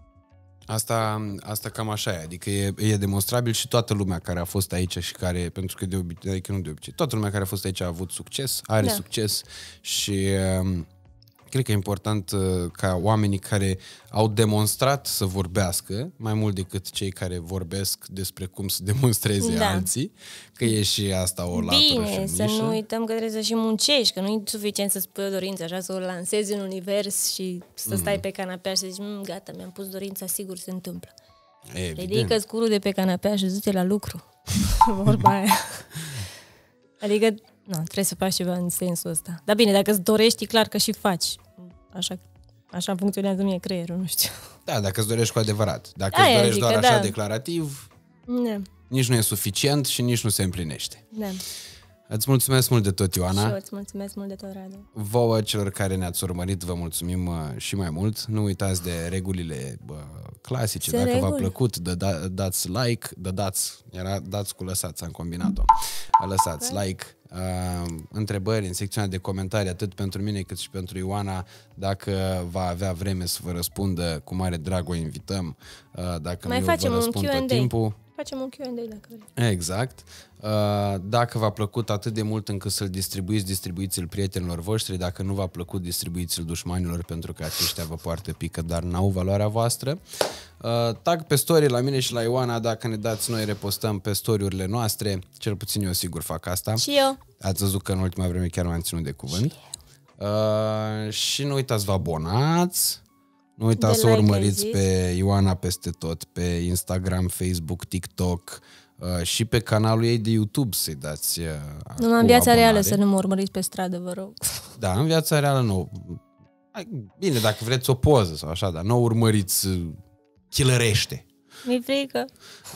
Asta, asta cam așa e, adică e, e demonstrabil și toată lumea care a fost aici și care, pentru că de obicei, adică nu de obicei, toată lumea care a fost aici a avut succes, are da. succes și um, cred că e important uh, ca oamenii care au demonstrat să vorbească, mai mult decât cei care vorbesc despre cum să demonstreze da. alții, că e și asta o latură și Bine, să nu uităm că trebuie să și muncești, că nu e suficient să spui o dorință, așa, să o lansezi în univers și să stai mm. pe canapea și să zici, mm, gata, mi-am pus dorința, sigur se întâmplă. Ridică-ți curul de pe canapea și du-te la lucru. Vorba aia. Adică, nu, trebuie să faci ceva în sensul ăsta. Dar bine, dacă îți dorești, e clar că și faci. Așa, așa funcționează mie creierul, nu știu. Da, dacă îți dorești cu adevărat. Dacă Aia îți dorești doar așa da. declarativ, da. nici nu e suficient și nici nu se împlinește. Da. Îți mulțumesc mult de tot, Ioana. Și eu îți mulțumesc mult de tot, Radu. Vouă, celor care ne-ați urmărit, vă mulțumim uh, și mai mult. Nu uitați de regulile uh, clasice. Se Dacă reguli. v-a plăcut, dă, da, dați like, dă, dați, era dați cu lăsați, am combinat-o. Lăsați okay. like, uh, întrebări în secțiunea de comentarii, atât pentru mine cât și pentru Ioana. Dacă va avea vreme să vă răspundă, cu mare drag o invităm. Uh, dacă mai nu, facem vă răspund un Q and A. tot timpul. Facem un Q and A dacă vrei. Exact. Dacă v-a plăcut atât de mult încât să-l distribuiți, distribuiți-l prietenilor voștri. Dacă nu v-a plăcut, distribuiți-l dușmanilor, pentru că aceștia vă poartă pică, dar n-au valoarea voastră. Tag pe story la mine și la Ioana. Dacă ne dați, noi repostăm pe story-urile noastre. Cel puțin eu sigur fac asta. Și eu. Ați văzut că în ultima vreme chiar m-am ținut de cuvânt. Și, uh, și nu uitați, vă abonați. Nu uitați să like urmăriți pe Ioana peste tot, pe Instagram, Facebook, TikTok uh, și pe canalul ei de YouTube să-i dați uh, Numai în viața abonare. reală să nu mă urmăriți pe stradă, vă rog. Da, în viața reală nu. Bine, dacă vreți o poză sau așa, dar nu urmăriți uh, chilărește. Mi-e frică.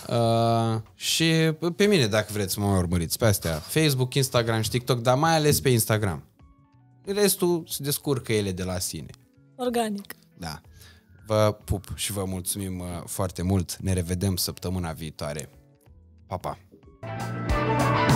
Uh, și pe mine, dacă vreți să mă urmăriți pe astea, Facebook, Instagram și TikTok, dar mai ales pe Instagram. Restul se descurcă ele de la sine. Organic. Da. Vă pup și vă mulțumim foarte mult. Ne revedem săptămâna viitoare. Pa, pa!